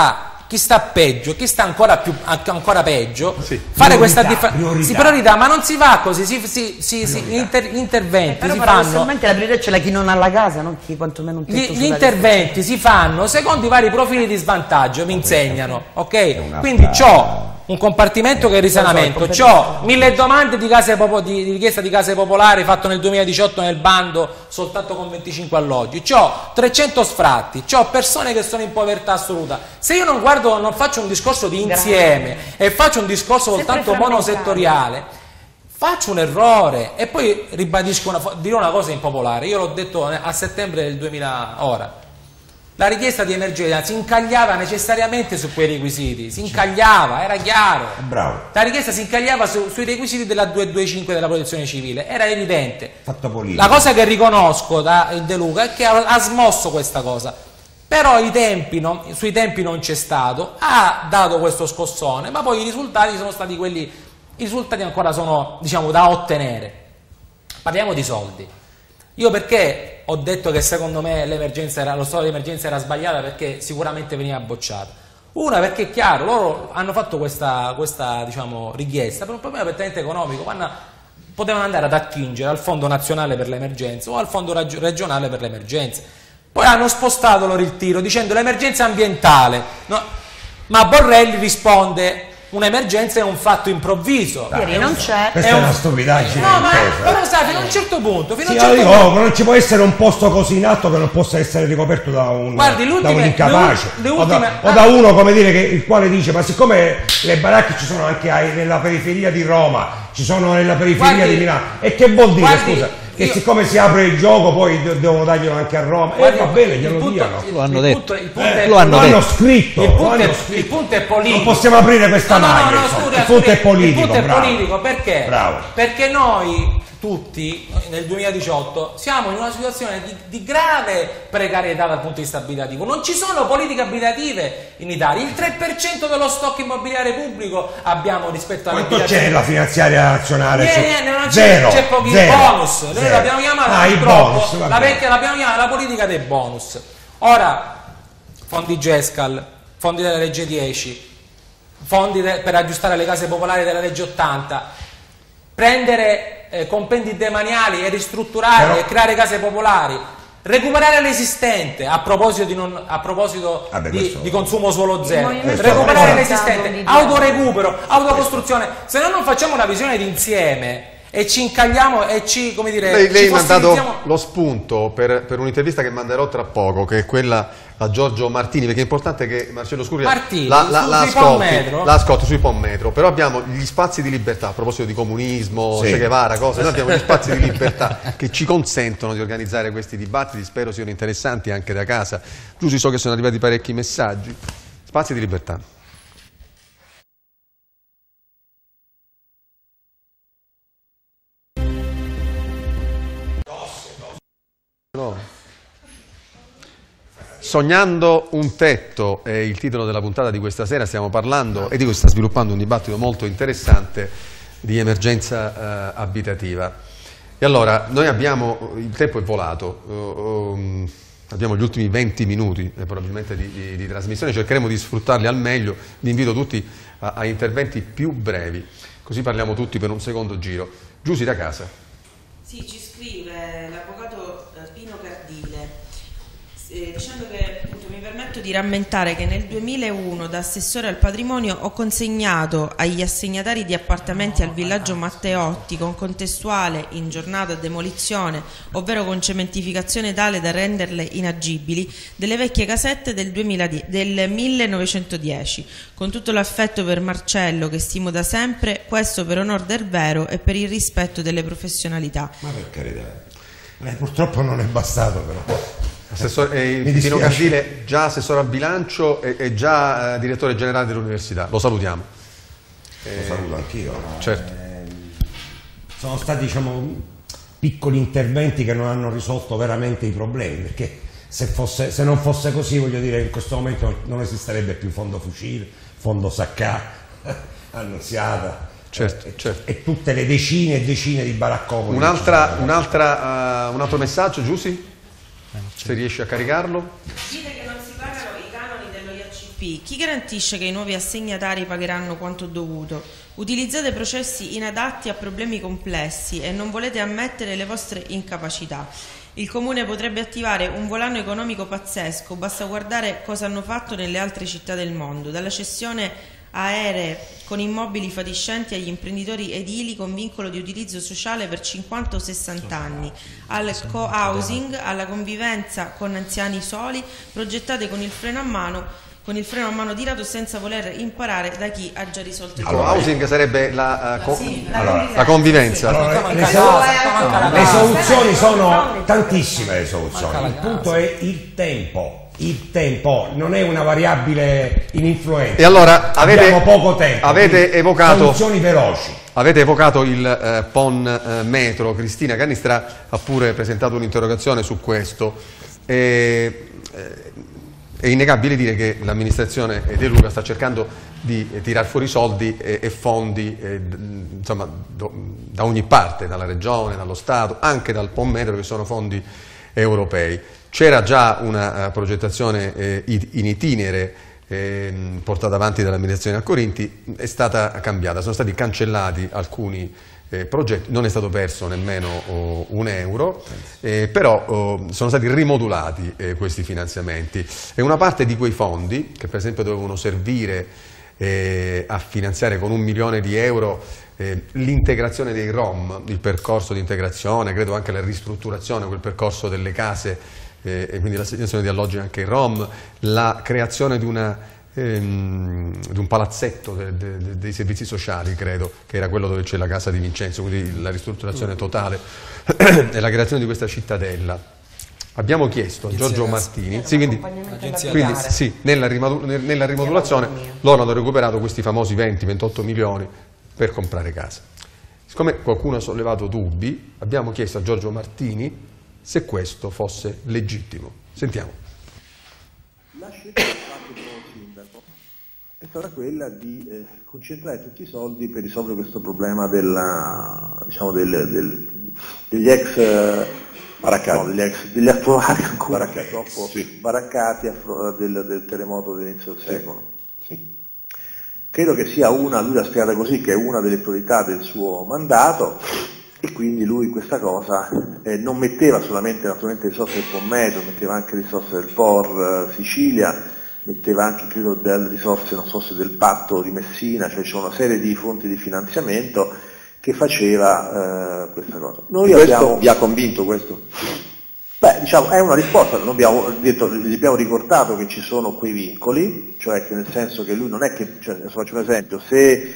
chi sta peggio, chi sta ancora, più, ancora peggio, sì. fare priorità, questa differenza. Priorità. Si priorità, ma non si va così, si, si, si, si inter, interventi Però si paradossalmente fanno. la priorità ce l'ha chi non ha la casa, non chi quantomeno un tetto Gli, sulla gli interventi si fanno secondo i vari profili di svantaggio, mi insegnano, ok? Quindi c'ho un compartimento che è risanamento, c'ho mille domande di, case popo, di, di richiesta di case popolari fatto nel duemiladiciotto nel bando soltanto con venticinque alloggi, c'ho trecento sfratti, c'ho persone che sono in povertà assoluta. Se io non guardo, non faccio un discorso di insieme e faccio un discorso soltanto monosettoriale, faccio un errore. E poi ribadisco una, dirò una cosa impopolare, io l'ho detto a settembre del duemila, ora la richiesta di emergenza si incagliava necessariamente su quei requisiti, si incagliava, era chiaro. Bravo. La richiesta si incagliava su, sui requisiti della duecentoventicinque della protezione civile, era evidente. Fatto politico. La cosa che riconosco da De Luca è che ha, ha smosso questa cosa, però i tempi non, sui tempi non c'è stato, ha dato questo scossone, ma poi i risultati sono stati quelli, i risultati ancora sono, diciamo, da ottenere. Parliamo di soldi. Io perché ho detto che secondo me l'emergenza era, lo stato di emergenza era sbagliata, perché sicuramente veniva bocciata. Una, perché è chiaro, loro hanno fatto questa, questa diciamo, richiesta per un problema prettamente economico, vanno, potevano andare ad attingere al Fondo Nazionale per l'Emergenza o al Fondo Raggi- Regionale per l'Emergenza. Poi hanno spostato loro il tiro dicendo l'emergenza ambientale, no? Ma Borrelli risponde: un'emergenza è un fatto improvviso. Ieri non c'è. Questa è, è una un... stupidaggine. No, ma però sai, fino a un certo punto, fino Sì, a un certo dico, punto... non ci può essere un posto così in alto che non possa essere ricoperto da un, Guardi, da un incapace le o, da, ultime... o da uno, come dire, che, il quale dice: ma siccome le baracche ci sono anche ai, nella periferia di Roma, ci sono nella periferia Guardi, di Milano, e che vuol dire, guardi, scusa? Che io... siccome si apre il gioco poi devono darglielo anche a Roma. Guardi, e va bene, glielo punto, diano. Lo hanno il detto. punto, il punto Eh, è, lo hanno lo hanno detto. scritto, il lo punto, hanno è, scritto. il punto è politico. Non possiamo aprire questa no, no, maglia, no, no, insomma. scusa, Il punto scusa, è politico, il punto è bravo. politico perché? Bravo. Perché noi tutti nel duemiladiciotto siamo in una situazione di, di grave precarietà dal punto di vista abitativo. Non ci sono politiche abitative in Italia. Il tre per cento dello stock immobiliare pubblico abbiamo rispetto alle Quanto c'è nella finanziaria nazionale? Niente, niente, non c'è, Zero, c'è pochi zero, bonus. Noi zero. l'abbiamo chiamata ah, i purtroppo bonus, va la bene. vecchia l'abbiamo chiamata la politica dei bonus. Ora, fondi Gescal, fondi della legge dieci, fondi de, per aggiustare le case popolari della legge ottanta, prendere eh, compendi demaniali e ristrutturare Però... e creare case popolari, recuperare l'esistente a proposito di, non, a proposito Vabbè, di, questo... di consumo suolo zero, movimento recuperare è l'esistente, autorecupero, autocostruzione. Se noi non facciamo una visione d'insieme e ci incagliamo e ci, come dire, lei, lei ci mi ha dato fossilizziamo... lo spunto per, per un'intervista che manderò tra poco, che è quella a Giorgio Martini, perché è importante che Marcello Scurria Martini, la, la, su- la, sui ascolti, Pommetro. la ascolti sui Pommetro, però abbiamo gli spazi di libertà, a proposito di comunismo, Sì. Che Guevara, cose, noi abbiamo gli spazi di libertà che ci consentono di organizzare questi dibattiti, spero siano interessanti anche da casa. Giusto, so che sono arrivati parecchi messaggi. Spazi di libertà. No. Sognando un tetto è il titolo della puntata di questa sera. Stiamo parlando, e dico si sta sviluppando un dibattito molto interessante di emergenza eh, abitativa. E allora, noi abbiamo, il tempo è volato, uh, um, abbiamo gli ultimi venti minuti eh, probabilmente di, di, di trasmissione, cercheremo di sfruttarli al meglio. Vi invito tutti a, a interventi più brevi, così parliamo tutti per un secondo giro. Giussi da casa. Sì, ci scrive l'avvocato eh, Pino Cardile, eh, dicendo che appunto, mi permetto di rammentare che nel duemilauno da assessore al patrimonio ho consegnato agli assegnatari di appartamenti al villaggio Matteotti con contestuale in giornata demolizione, ovvero con cementificazione tale da renderle inagibili, delle vecchie casette del, duemiladieci, del millenovecentodieci. Con tutto l'affetto per Marcello, che stimo da sempre, questo per onor del vero e per il rispetto delle professionalità. Ma per carità, eh, purtroppo non è bastato però. Assessore, eh, Pino Cardile, già assessore al bilancio e, e già eh, direttore generale dell'università, lo salutiamo. Eh, Lo saluto anch'io. Certo. Eh, sono stati, diciamo, piccoli interventi che non hanno risolto veramente i problemi, perché se, fosse, se non fosse così, voglio dire, in questo momento non esisterebbe più Fondo Fucile, Fondo Saccà, Annunziata. Certo, e, certo. e tutte le decine e decine di baraccopoli. Un'altra, un'altra, uh, un altro messaggio, Giussi? Se riesci a caricarlo. Dite che non si pagano i canoni dello I A C C P, chi garantisce che i nuovi assegnatari pagheranno quanto dovuto? Utilizzate processi inadatti a problemi complessi e non volete ammettere le vostre incapacità. Il Comune potrebbe attivare un volano economico pazzesco, basta guardare cosa hanno fatto nelle altre città del mondo, dalla cessione aeree con immobili fatiscenti agli imprenditori edili con vincolo di utilizzo sociale per cinquanta o sessanta anni, al co-housing, alla convivenza con anziani soli, progettate con il freno a mano con il freno a mano tirato senza voler imparare da chi ha già risolto il allora, problema. Housing sarebbe la, uh, co sì, allora, la convivenza. Allora, le, so le soluzioni sono tantissime, le soluzioni. Il punto è il tempo. Il tempo non è una variabile ininfluente. E allora avete, abbiamo poco tempo. Avete evocato soluzioni veloci. Avete evocato il eh, P O N eh, Metro. Cristina Cannistra ha pure presentato un'interrogazione su questo. E, eh, è innegabile dire che l'amministrazione De Luca sta cercando di eh, tirar fuori soldi e, e fondi eh, insomma, do, da ogni parte, dalla regione, dallo Stato, anche dal P O N Metro, che sono fondi europei. C'era già una uh, progettazione eh, in itinere eh, portata avanti dall'amministrazione a Corinti, è stata cambiata, sono stati cancellati alcuni eh, progetti, non è stato perso nemmeno oh, un euro, eh, però oh, sono stati rimodulati eh, questi finanziamenti e una parte di quei fondi, che per esempio dovevano servire eh, a finanziare con un milione di euro eh, l'integrazione dei Rom, il percorso di integrazione, credo anche la ristrutturazione, quel percorso delle case, Eh, e quindi l'assegnazione di alloggi anche ai Rom, la creazione di, una, ehm, di un palazzetto de, de, de, dei servizi sociali, credo, che era quello dove c'è la casa di Vincenzo, quindi la ristrutturazione totale e la creazione di questa cittadella. Abbiamo chiesto a Giorgio Martini, sì, quindi, quindi, sì, nella, nella rimodulazione loro hanno recuperato questi famosi venti ventotto milioni per comprare casa. Siccome qualcuno ha sollevato dubbi, abbiamo chiesto a Giorgio Martini se questo fosse legittimo. Sentiamo. La scelta che ha fatto il nuovo sindaco è stata quella di eh, concentrare tutti i soldi per risolvere questo problema della, diciamo del, del, degli ex eh, baraccati, no, degli, ex, degli attuali ancora baraccati, troppo sì. baraccati del, del terremoto dell'inizio del secolo. Sì. Credo che sia una, lui l'ha spiegata così, che è una delle priorità del suo mandato. E quindi lui questa cosa eh, non metteva solamente naturalmente risorse del P O N Metro, metteva anche risorse del P O R eh, Sicilia, metteva anche credo delle risorse, non so se del patto di Messina, cioè c'è una serie di fonti di finanziamento che faceva eh, questa cosa. Noi questo abbiamo... vi ha convinto questo? Beh, diciamo, è una risposta, noi abbiamo detto, gli abbiamo ricordato che ci sono quei vincoli, cioè che nel senso che lui non è che, cioè, faccio un esempio, se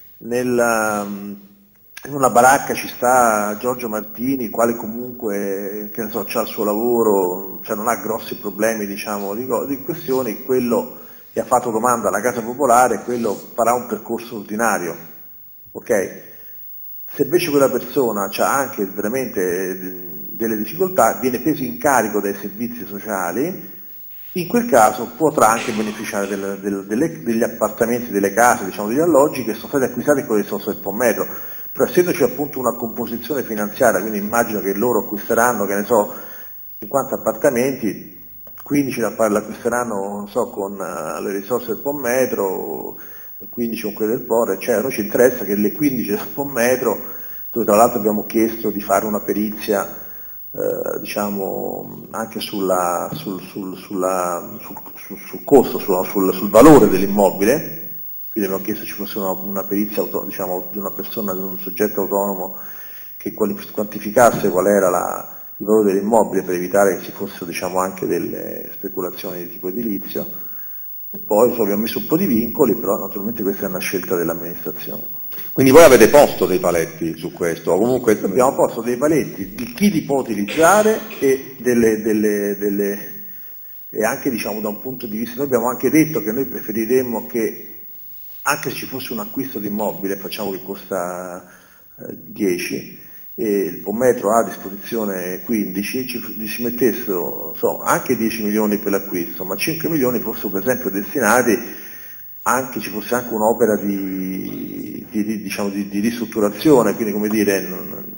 nel... in una baracca ci sta Giorgio Martini, quale comunque, che ne so, c'ha il suo lavoro, cioè non ha grossi problemi, diciamo, di, di questioni, quello che ha fatto domanda alla Casa Popolare, quello farà un percorso ordinario, ok? Se invece quella persona ha anche veramente delle difficoltà, viene preso in carico dai servizi sociali, in quel caso potrà anche beneficiare del, del, delle, degli appartamenti, delle case, diciamo, degli alloggi che sono stati acquistati con le risorse del P O N Metro. Però essendoci appunto una composizione finanziaria, quindi immagino che loro acquisteranno, che ne so, cinquanta appartamenti, quindici l'acquisteranno, non so, con uh, le risorse del P O N Metro, quindici con quelle del P O R, eccetera. Noi ci interessa che le quindici del P O N Metro, dove tra l'altro abbiamo chiesto di fare una perizia, eh, diciamo, anche sulla, sul, sul, sulla, sul, sul, sul costo, sul, sul, sul valore dell'immobile. Quindi abbiamo chiesto ci fosse una, una perizia diciamo, di una persona, di un soggetto autonomo che quantificasse qual era la, il valore dell'immobile per evitare che ci fossero diciamo, anche delle speculazioni di tipo edilizio. E poi so, abbiamo messo un po' di vincoli, però naturalmente questa è una scelta dell'amministrazione. Quindi voi avete posto dei paletti su questo? O comunque... Abbiamo posto dei paletti di chi li può utilizzare e, delle, delle, delle, e anche diciamo, da un punto di vista, noi abbiamo anche detto che noi preferiremmo che anche se ci fosse un acquisto di immobile, facciamo che costa eh, dieci, e il P O N Metro ha a disposizione quindici, ci, ci si mettessero so, anche dieci milioni per l'acquisto, ma cinque milioni fossero per esempio destinati, anche ci fosse anche un'opera di, di, di, diciamo, di, di ristrutturazione, quindi come dire, non,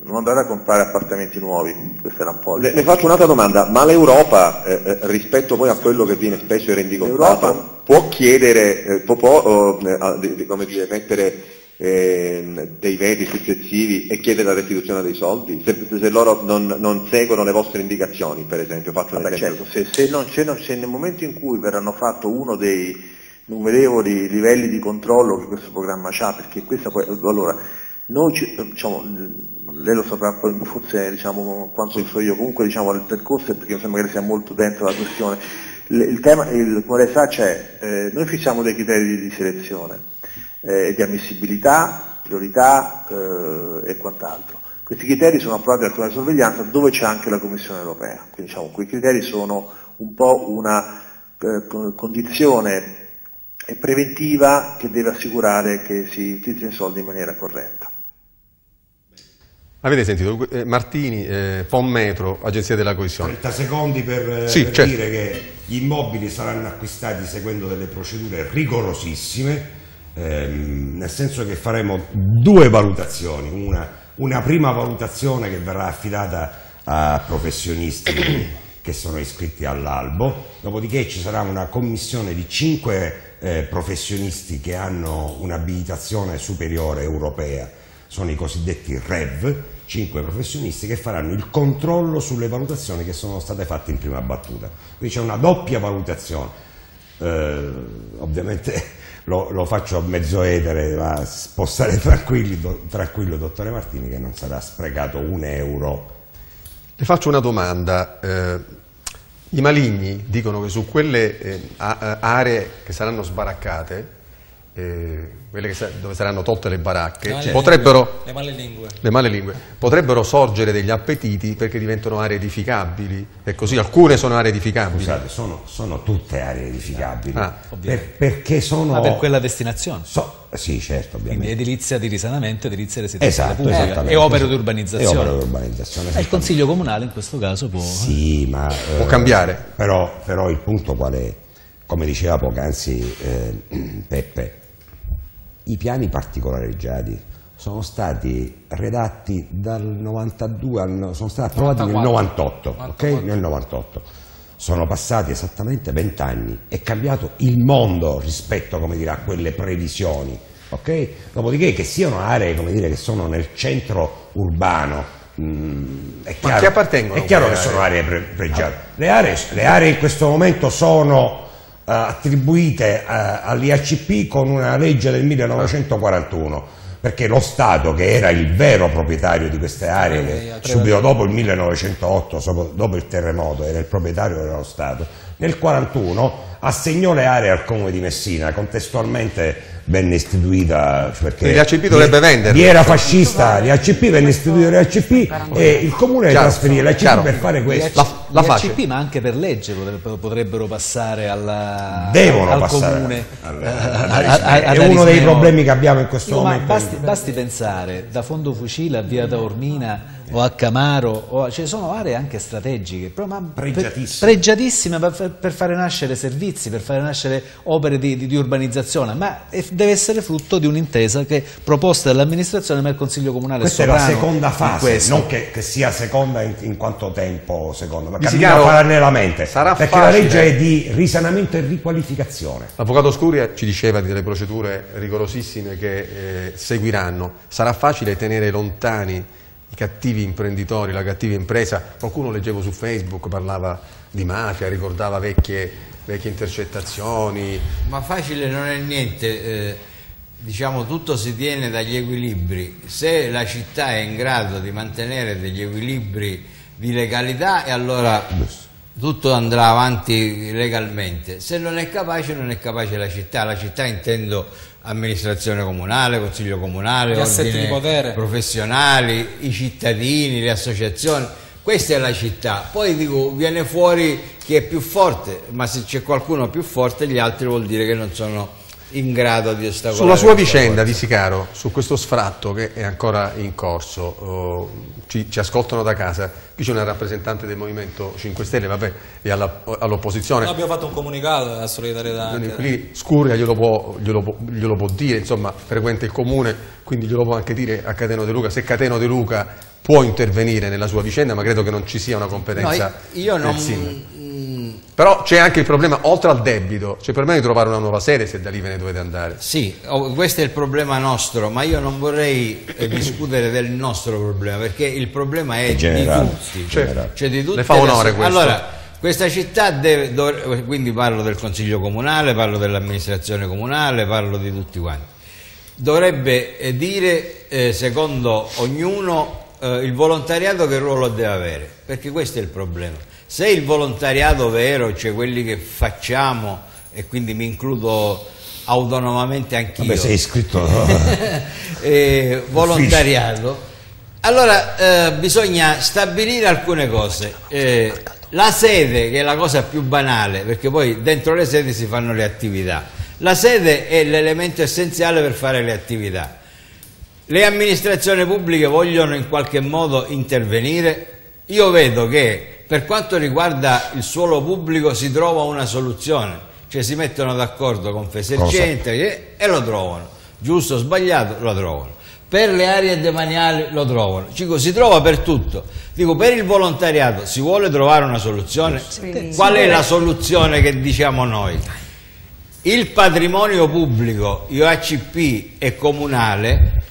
non andare a comprare appartamenti nuovi. Questa era un po'. Le, le faccio un'altra domanda, ma l'Europa, eh, rispetto poi a quello che viene spesso rendicontato, può chiedere, eh, può, può eh, come dire, mettere eh, dei veti successivi e chiedere la restituzione dei soldi? Se, se loro non, non seguono le vostre indicazioni, per esempio, faccio un Vabbè, esempio. certo, se, se, non, se, non, se nel momento in cui verranno fatto uno dei numerevoli livelli di controllo che questo programma ha, perché questa poi, allora, noi ci, diciamo, lei lo saprà forse, diciamo, quanto so io, comunque diciamo il percorso, perché mi sembra che sia molto dentro la questione, il, il tema, il, come lei sa c'è, eh, noi fissiamo dei criteri di selezione, eh, di ammissibilità, priorità eh, e quant'altro. Questi criteri sono approvati dal Comitato di sorveglianza dove c'è anche la Commissione europea, quindi diciamo quei criteri sono un po' una eh, condizione preventiva che deve assicurare che si utilizzino i soldi in maniera corretta. Avete sentito? Eh, Martini, eh, Fonmetro, Agenzia della Coesione. trenta secondi per, sì, per certo. dire che gli immobili saranno acquistati seguendo delle procedure rigorosissime, ehm, nel senso che faremo due valutazioni, una, una prima valutazione che verrà affidata a professionisti che sono iscritti all'albo, dopodiché ci sarà una commissione di cinque eh, professionisti che hanno un'abilitazione superiore europea, sono i cosiddetti R E V, cinque professionisti che faranno il controllo sulle valutazioni che sono state fatte in prima battuta. Quindi c'è una doppia valutazione, eh, ovviamente lo, lo faccio a mezzo etere, ma può stare tranquilli, do, tranquillo dottore Martini che non sarà sprecato un euro. Le faccio una domanda, eh, i maligni dicono che su quelle eh, aree che saranno sbaraccate, eh, quelle che sa dove saranno tolte le baracche, le potrebbero, le male lingue. le male lingue, potrebbero sorgere degli appetiti perché diventano aree edificabili, e così alcune sono aree edificabili. Scusate, sono, sono tutte aree edificabili, ah, per, perché sono... Ma per quella destinazione? So, sì, certo, ovviamente. Quindi edilizia di risanamento, edilizia residenziale Esatto, pubblica e opere di urbanizzazione. E opere di urbanizzazione. E il Consiglio Comunale in questo caso può... Sì, ma... Può eh, cambiare. Però, però il punto qual è? Come diceva poc'anzi eh, Peppe, i piani particolareggiati sono stati redatti dal novantadue al, sono stati approvati nel novantotto, ok? Nel novantotto. Sono passati esattamente vent'anni, è cambiato il mondo rispetto, come dire, a quelle previsioni, ok? Dopodiché che siano aree, come dire, che sono nel centro urbano, mh, è chiaro, Ma che appartengono è chiaro che aree? sono aree pre pregiate. Le aree, le aree in questo momento sono Uh, attribuite uh, all'I A C P con una legge del millenovecentoquarantuno, perché lo Stato, che era il vero proprietario di queste aree, che subito dopo il millenovecentootto, dopo il terremoto, era il proprietario dello Stato, nel quarantuno assegnò le aree al Comune di Messina, contestualmente venne istituita, perché l'I A C P dovrebbe venderle. Chi era fascista, l'I A C P venne istituito l'I A C P e il Comune le trasferì l'I A C P per fare questo. La, la l'I A C P, ma anche per legge potrebbero passare alla, Devono al passare Comune. Al, al, al, è uno dei problemi che abbiamo in questo Dico, momento. Ma basti, basti pensare, da Fondo Fucile a Via Taormina o a Camaro, o, cioè sono aree anche strategiche, ma pregiatissime, per, pregiatissime per, per fare nascere servizi, per fare nascere opere di, di, di urbanizzazione, ma è, deve essere frutto di un'intesa che proposta dall'amministrazione, ma il Consiglio Comunale questa è è la sovrano seconda fase, non che, che sia seconda in, in quanto tempo seconda, ma cammina parallelamente, sarà perché facile. La legge è di risanamento e riqualificazione. L'avvocato Scuria ci diceva delle procedure rigorosissime che eh, seguiranno. Sarà facile tenere lontani i cattivi imprenditori, la cattiva impresa? Qualcuno, leggevo su Facebook, parlava di mafia, ricordava vecchie, vecchie intercettazioni. Ma facile non è niente, eh, diciamo tutto si tiene dagli equilibri. Se la città è in grado di mantenere degli equilibri di legalità, e allora tutto andrà avanti legalmente. Se non è capace, non è capace la città. La città intendo amministrazione comunale, consiglio comunale, gli assetti ordine di potere professionali, i cittadini, le associazioni. Questa è la città. Poi dico, viene fuori chi è più forte, ma se c'è qualcuno più forte, gli altri vuol dire che non sono in grado di ostacolare. Sulla sua vicenda di Sicaro, su questo sfratto che è ancora in corso, oh, ci, ci ascoltano da casa, qui c'è una rappresentante del Movimento cinque Stelle, vabbè, e all'opposizione. Noi abbiamo fatto un comunicato a solidarietà. Quindi Scurria glielo può, glielo, può, glielo può dire, insomma, frequenta il comune, quindi glielo può anche dire a Cateno De Luca, se Cateno De Luca può intervenire nella sua vicenda, ma credo che non ci sia una competenza. No, io non... del sindaco. Però c'è anche il problema, oltre al debito, c'è il problema di trovare una nuova sede se da lì ve ne dovete andare. Sì, oh, questo è il problema nostro, ma io non vorrei eh, discutere del nostro problema, perché il problema è, è di tutti. Certo. Cioè di tutte le fa onore le... questo. Allora, questa città deve, dov... quindi parlo del Consiglio Comunale, parlo dell'amministrazione comunale, parlo di tutti quanti. Dovrebbe eh, dire, eh, secondo ognuno, eh, il volontariato che ruolo deve avere, perché questo è il problema. Se il volontariato vero, cioè quelli che facciamo, e quindi mi includo autonomamente anch'io. Vabbè, sei iscritto, no? eh, volontariato, allora eh, bisogna stabilire alcune cose. Eh, la sede, che è la cosa più banale, perché poi dentro le sedi si fanno le attività. La sede è l'elemento essenziale per fare le attività. Le amministrazioni pubbliche vogliono in qualche modo intervenire. Io vedo che per quanto riguarda il suolo pubblico si trova una soluzione, cioè si mettono d'accordo con Fesercente e, e lo trovano, giusto o sbagliato lo trovano. Per le aree demaniali lo trovano, Dico, si trova per tutto. Dico, per il volontariato si vuole trovare una soluzione? Sì. Qual è la soluzione che diciamo noi? Il patrimonio pubblico, I O A C P e comunale,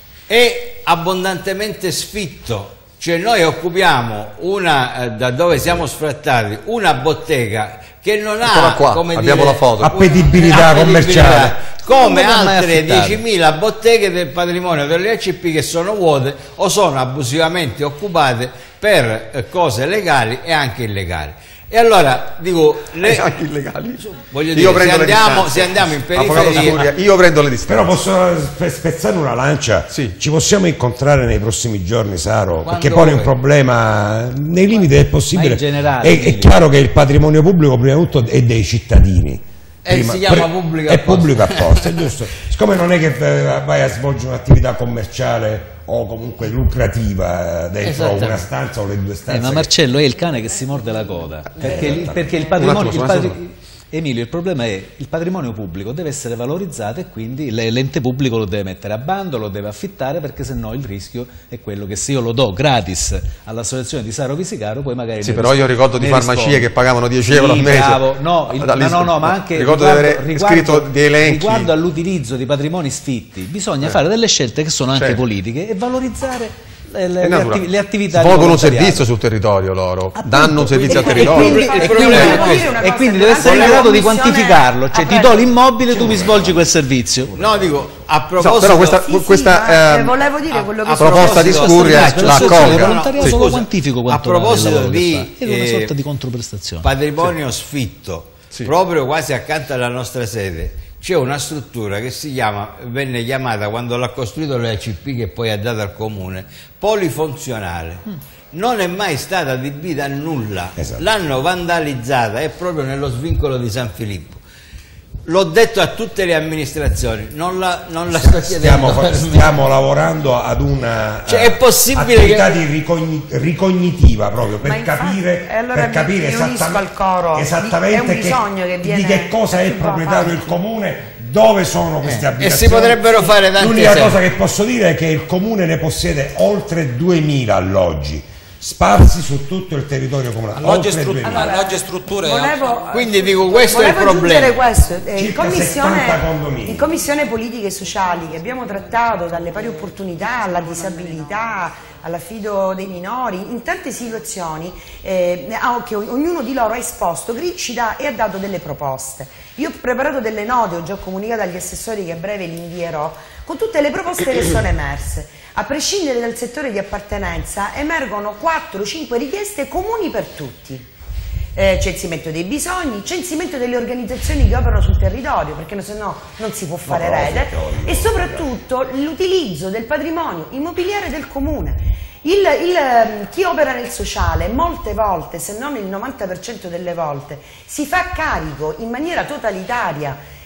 è abbondantemente sfitto. Cioè noi occupiamo una, eh, da dove siamo sfrattati, una bottega che non ha, qua, come abbiamo dire, la foto. Appetibilità commerciale, come altre diecimila botteghe del patrimonio delle A C P che sono vuote o sono abusivamente occupate per eh, cose legali e anche illegali. E allora dico, le, anche illegali. Voglio dire, se andiamo, se andiamo in periferia, io prendo le distanze. Però posso spezzare una lancia? Sì. Ci possiamo incontrare nei prossimi giorni, Saro? Quando perché poi è un vuoi. problema nei limiti del possibile. Ma in generale, è, è chiaro che il patrimonio pubblico prima di tutto è dei cittadini. E Prima, si chiama pre, pubblico è apposta. pubblico apposta, è giusto. Siccome non è che eh, vai a svolgere un'attività commerciale o comunque lucrativa eh, dentro una stanza o le due stanze. Eh, ma Marcello è il cane che si morde la coda, perché, Eh, il, perché il un patrimonio... attimo, il un attimo. patri- Emilio, il problema è che il patrimonio pubblico deve essere valorizzato e quindi l'ente pubblico lo deve mettere a bando, lo deve affittare, perché sennò il rischio è quello che se io lo do gratis all'associazione di Saro Visicaro poi magari... Sì, ne però io rispondo- ricordo di ne farmacie rispondo. che pagavano dieci Sì, euro al mese. bravo. No, il- Dall'is- no, no, ma anche ricordo riguardo, di avere riguardo- scritto di elenchi. riguardo all'utilizzo di patrimoni sfitti bisogna Eh. fare delle scelte che sono anche Certo. politiche e valorizzare le, le- È le naturale. attiv- le attività di Svolgono un volontariato. servizio sul territorio loro, Appunto, danno un servizio al quindi- territorio. E quindi, Il e problema quindi- è questo. e quindi deve essere in Durante grado di la commissione quantificarlo, cioè ti aperta. do l'immobile, tu mi svolgi quel servizio. No, dico, a No, proposito... però questa, Sì, sì, questa ma, eh, eh, volevo dire quello che a sono- proposta di proposito- Scurria Scusate, la l'associazione accolga. del volontariato Sì. lo Scusa, quantifico quanto a proposito vale il lavoro di, che fa. È una eh, sorta di controprestazione. patrimonio sfitto, Sì. proprio quasi accanto alla nostra sede c'è una struttura che si chiama, venne chiamata quando l'ha costruito l'A C P, che poi ha dato al comune, polifunzionale. Mm. Non è mai stata adibita a nulla, Esatto. l'hanno vandalizzata, è proprio nello svincolo di San Filippo. L'ho detto a tutte le amministrazioni, non la, non la sto chiedendo. Stiamo, per me. stiamo lavorando ad una Cioè, è possibile attività che- di ricogni- ricognitiva proprio per Ma infatti- capire, e allora per mi- capire mi unisco esattamente, al coro. esattamente È un che- bisogno che viene- di che cosa è il si può proprietario fare. il comune, dove sono queste Eh, abitazioni. e si potrebbero fare tanti L'unica esempi. cosa che posso dire è che il comune ne possiede oltre duemila alloggi sparsi su tutto il territorio comunale. Alloggi e oltre stru- duemila. alloggi e strutture. Volevo, Quindi dico, questo è il volevo problema. aggiungere questo, eh, in, Circa commissione, settanta condomini. in commissione politiche e sociali, che abbiamo trattato dalle pari opportunità alla disabilità, all'affido dei minori, in tante situazioni eh, ah, che ognuno di loro ha esposto, Gricida, e ha dato delle proposte. Io ho preparato delle note, ho già comunicato agli assessori che a breve li invierò, con tutte le proposte che sono emerse. A prescindere dal settore di appartenenza, emergono quattro cinque richieste comuni per tutti. Eh, censimento dei bisogni, censimento delle organizzazioni che operano sul territorio, perché se no non si può fare No, no, rete, no, e soprattutto l'utilizzo del patrimonio immobiliare del comune. Il, il, chi opera nel sociale molte volte, se non il novanta per cento delle volte, si fa carico in maniera totalitaria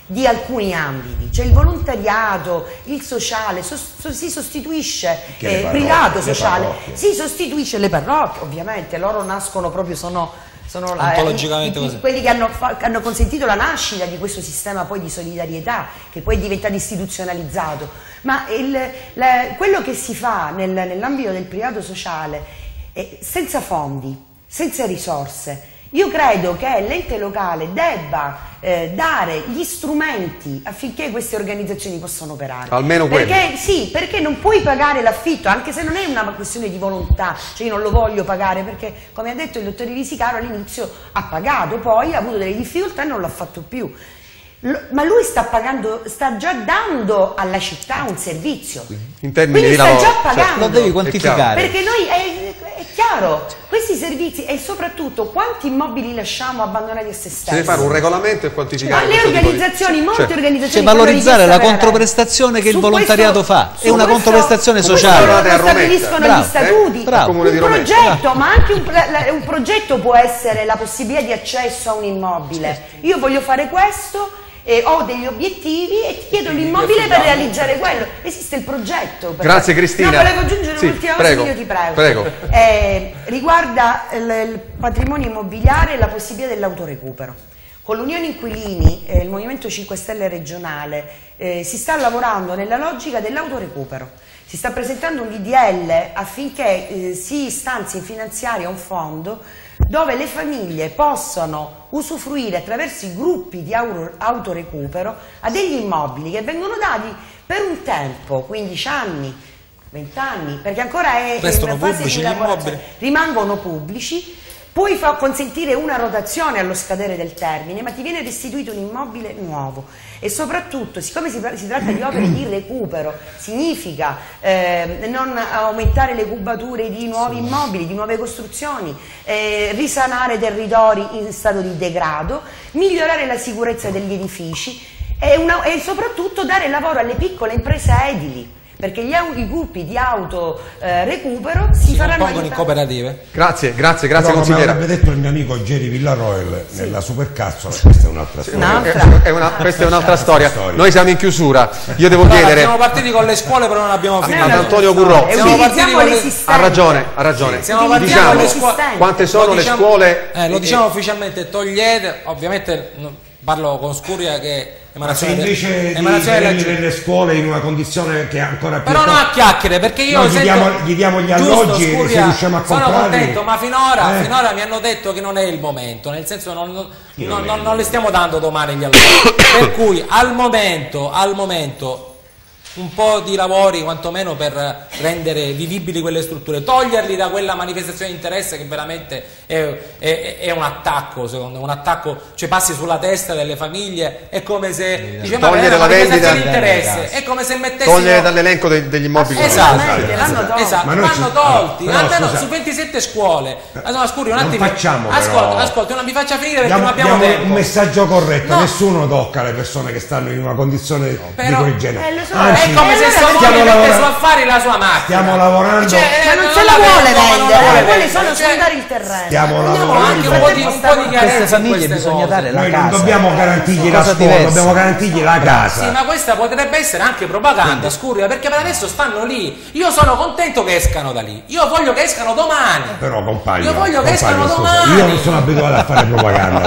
di alcuni ambiti, cioè il volontariato, il sociale, so, so, si sostituisce, eh, il privato sociale, si sostituisce le parrocchie, ovviamente, loro nascono proprio, sono, sono la, i, i, quelli che hanno, che hanno consentito la nascita di questo sistema poi di solidarietà, che poi è diventato istituzionalizzato, ma il, la, quello che si fa nel, nell'ambito del privato sociale, è senza fondi, senza risorse. Io credo che l'ente locale debba eh, dare gli strumenti affinché queste organizzazioni possano operare. Almeno quello. Perché, sì, perché non puoi pagare l'affitto, anche se non è una questione di volontà, cioè io non lo voglio pagare, perché come ha detto il dottor Visicaro all'inizio ha pagato, poi ha avuto delle difficoltà e non l'ha fatto più. L ma lui sta pagando, sta già dando alla città un servizio. In termini Quindi di sta lavoro, già pagando. Lo devi quantificare. Perché noi è, è chiaro, questi servizi e soprattutto quanti immobili lasciamo abbandonati a se stessi. Si deve fare un regolamento e quantificare. Ma le organizzazioni, di... molte cioè, organizzazioni. Cioè valorizzare la controprestazione che il volontariato questo, fa, è una questo, controprestazione sociale. Lo stabiliscono bravo, gli statuti. Eh? Bravo. Un progetto, ma anche un, un progetto può essere la possibilità di accesso a un immobile. Io voglio fare questo. E ho degli obiettivi e ti chiedo l'immobile per realizzare quello. Esiste il progetto. Per Grazie Cristina. No, volevo aggiungere sì, un'ultima cosa, prego, io ti prego. prego. Eh, riguarda il, il patrimonio immobiliare e la possibilità dell'autorecupero. Con l'Unione Inquilini, eh, il Movimento cinque Stelle regionale, eh, si sta lavorando nella logica dell'autorecupero. Si sta presentando un D D L affinché eh, si stanzi in finanziaria un fondo dove le famiglie possano usufruire attraverso i gruppi di autorecupero a degli immobili che vengono dati per un tempo, quindici anni, venti anni, perché ancora è in fase di lavorazione, rimangono pubblici. Puoi fa consentire una rotazione allo scadere del termine, ma ti viene restituito un immobile nuovo e soprattutto, siccome si, si tratta di opere di recupero, significa eh, non aumentare le cubature di nuovi immobili, di nuove costruzioni, eh, risanare territori in stato di degrado, migliorare la sicurezza degli edifici e, una, e soprattutto dare lavoro alle piccole imprese edili. Perché gli, i gruppi di auto eh, recupero si, si faranno pongono in cooperative. Grazie, grazie, grazie Però, consigliera. Come avrebbe detto il mio amico Jerry Villaroel sì. nella Supercazzola, questa è un'altra storia. Un'altra. È una, questa è un'altra storia. storia. Noi siamo in chiusura. Io devo allora, chiedere. Siamo partiti con le scuole, però non abbiamo finito. Ad Antonio Currò. Siamo partiti con le... Ha ragione, ha ragione. Sì. Siamo partiti diciamo, con le scuole. Quante sono diciamo, le scuole? Eh, lo diciamo ufficialmente, togliete, ovviamente parlo con Scuria che emanazione invece di tenere le scuole in una condizione che è ancora più però non a chiacchiere, perché io no, gli, diamo, gli diamo gli alloggi e se riusciamo a comprarli sono contento, ma finora, eh. finora mi hanno detto che non è il momento, nel senso non, non, non, non, non le stiamo dando domani gli alloggi per cui al momento al momento un po' di lavori quantomeno per rendere vivibili quelle strutture, toglierli da quella manifestazione di interesse che veramente è, è, è un attacco, secondo me, un attacco, cioè passi sulla testa delle famiglie, è come se dice, ma togliere la vendita di interesse, è come se mettessimo togliere dall'elenco dei, degli immobili esatto, esatto, esatto. Ma vanno tolti, no, almeno scusa. su ventisette scuole. Allora, scusi, un attimo, facciamo, ascolta, ascolta, non mi faccia finire perché diamo, non abbiamo diamo tempo. Un messaggio corretto, no. Nessuno tocca le persone che stanno in una condizione no. Però, di quel genere. Eh, so, Anzi, è come se sua moglie mette su affari la sua macchina. Stiamo lavorando. Cioè, ma non non se la vuole vendere, vuole solo cioè, sondare il terreno. Stiamo lavorando. Anche un po' di, un po' di chiarezza. Queste famiglie bisogna cose. dare la Noi casa. non dobbiamo garantirgli la scuola, diversa. dobbiamo garantirgli la casa. Sì, ma questa potrebbe essere anche propaganda, Scuria, perché per adesso stanno lì. Io sono contento che escano da lì. Io voglio che escano domani. Però compagno, io voglio che compagno, escano scusa, domani. io non sono abituato a fare propaganda.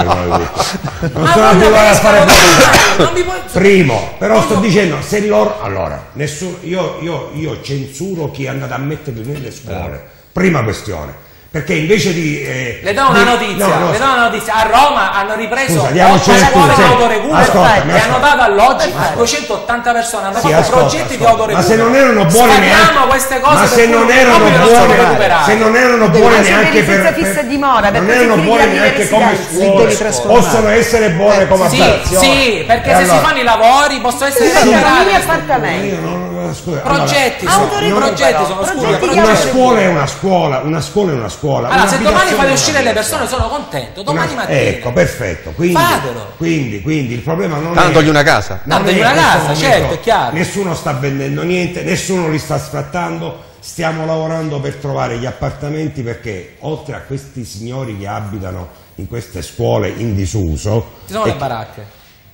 Non ma sono abituato a fare propaganda. Non mi puoi... Primo, però sto dicendo, se loro... Allora, nessuno, io, io, io censuro chi è andato a metterli nelle scuole. Prima questione. Perché invece di... Eh, le do una di, notizia, no, no, le do una notizia. A Roma hanno ripreso scusa, diamo otto scuole di autorecupero e hanno dato alloggi a duecentottanta persone, hanno sì, fatto ascolta, progetti ascolta. di autorecupero. Ma se non erano buone neanche queste cose ma se non erano buone se non erano buone neanche per, fissa dimora, non erano buone neanche come scuole, possono essere buone come abitazioni. Sì, perché se si fanno i lavori possono essere appartamenti. Scusa, progetti allora, sono, no, progetti sono scusa, una scuola è una scuola, una scuola è una scuola. Allora, se domani fate uscire le persone sono contento, domani una, mattina. Ecco, perfetto. Quindi, fatelo. Quindi, quindi il problema non Dandogli è una casa. Dandogli una casa, certo, è chiaro. Nessuno sta vendendo niente, nessuno li sta sfrattando. Stiamo lavorando per trovare gli appartamenti perché oltre a questi signori che abitano in queste scuole in disuso ci sono le baracche.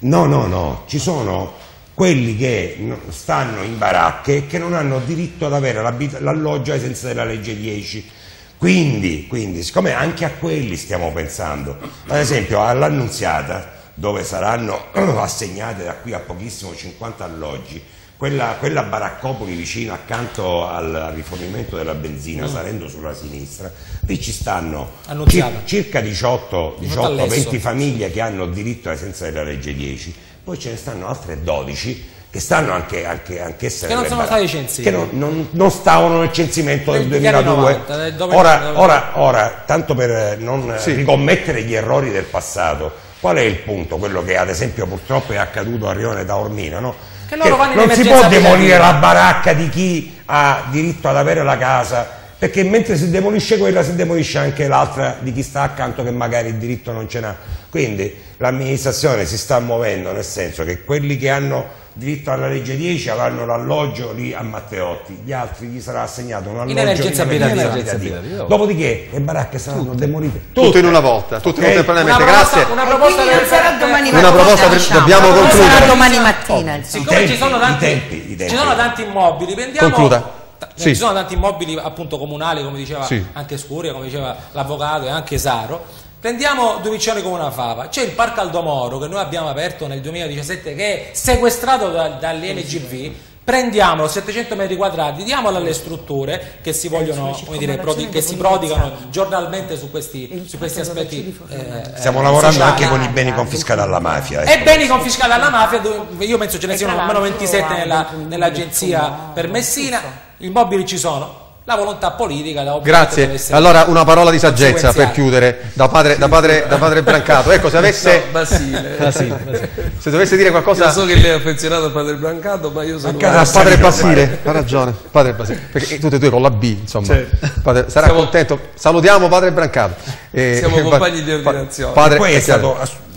No, no, no, ci sono quelli che stanno in baracche e che non hanno diritto ad avere l'alloggio ai sensi della legge dieci. Quindi, quindi, siccome anche a quelli stiamo pensando, ad esempio all'Annunziata, dove saranno assegnate da qui a pochissimo cinquanta alloggi, quella, quella baraccopoli vicino accanto al, al rifornimento della benzina, mm. salendo sulla sinistra, lì ci stanno cir circa diciotto venti famiglie che hanno diritto ai sensi della legge dieci, poi ce ne stanno altre dodici che stanno anche, anche, anche che non sono stati censiti, che non, non, non stavano nel censimento del duemiladue. novanta, ora, ora, ora, tanto per non sì. ricommettere gli errori del passato, qual è il punto? Quello che ad esempio purtroppo è accaduto a Rione Taormina, no? Che loro che non si può demolire la baracca di chi ha diritto ad avere la casa, perché mentre si demolisce quella si demolisce anche l'altra di chi sta accanto che magari il diritto non ce n'ha. Quindi l'amministrazione si sta muovendo nel senso che quelli che hanno diritto alla legge dieci avranno l'alloggio lì a Matteotti, gli altri gli sarà assegnato un alloggio in emergenza abitativa. Dopodiché le baracche saranno tutte demolite. Tutte, tutte in una volta, tutte okay. contemporaneamente. Una Grazie. Proposta, una proposta non sarà domani mattina. Una proposta per, diciamo. dobbiamo non concludere. Sarà domani mattina. Oh, siccome tempi, ci, sono tanti, i tempi, i tempi. ci sono tanti immobili, prendiamo. Concluda. Sì. Ci sono tanti immobili appunto comunali, come diceva sì. anche Scuria, come diceva l'avvocato e anche Saro. Prendiamo due piccioni come una fava. C'è il Parco Aldomoro che noi abbiamo aperto nel duemiladiciassette che è sequestrato da, dall'I N G V. Prendiamolo, settecento metri quadrati, diamolo alle strutture che si vogliono, come dire, prodi che si prodigano giornalmente su questi, su questi aspetti. Eh, Stiamo lavorando sociali. Anche con i beni confiscati alla mafia. E beni confiscati alla mafia, io penso ce ne siano almeno ventisette nell'agenzia per Messina. Gli immobili ci sono. La volontà politica da Grazie. Allora una parola di saggezza per chiudere da padre, da padre, da padre Brancato. Ecco, se avesse no, Basile. Basile, Basile. Se dovesse dire qualcosa. Io so che lei è affezionato al padre Brancato, ma io sono a padre Basile. Ha ragione, padre Basile. Perché tutte e due con la B, insomma. Certo. Padre, sarà Siamo... contento. Salutiamo padre Brancato. Eh, Siamo eh, compagni di ordinazione. Padre, poi è stato,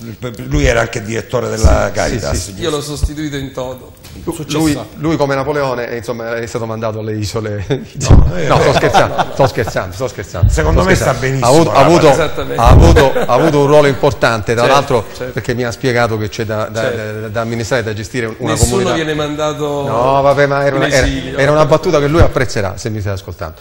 lui era anche direttore della sì, Caritas. Sì, sì. Io l'ho sostituito in toto. Lui, lui come Napoleone insomma, è stato mandato alle isole. No, eh, no, sto, scherzando, no, no. sto scherzando, sto scherzando. Secondo sto me scherzando. sta benissimo. Ha avuto, ha, avuto, ha avuto un ruolo importante, tra certo, l'altro certo. perché mi ha spiegato che c'è da, da, certo. da, da amministrare, da gestire una Nessuno comunità. Nessuno viene mandato. No, vabbè, ma era una, era, era una battuta che lui apprezzerà se mi stai ascoltando.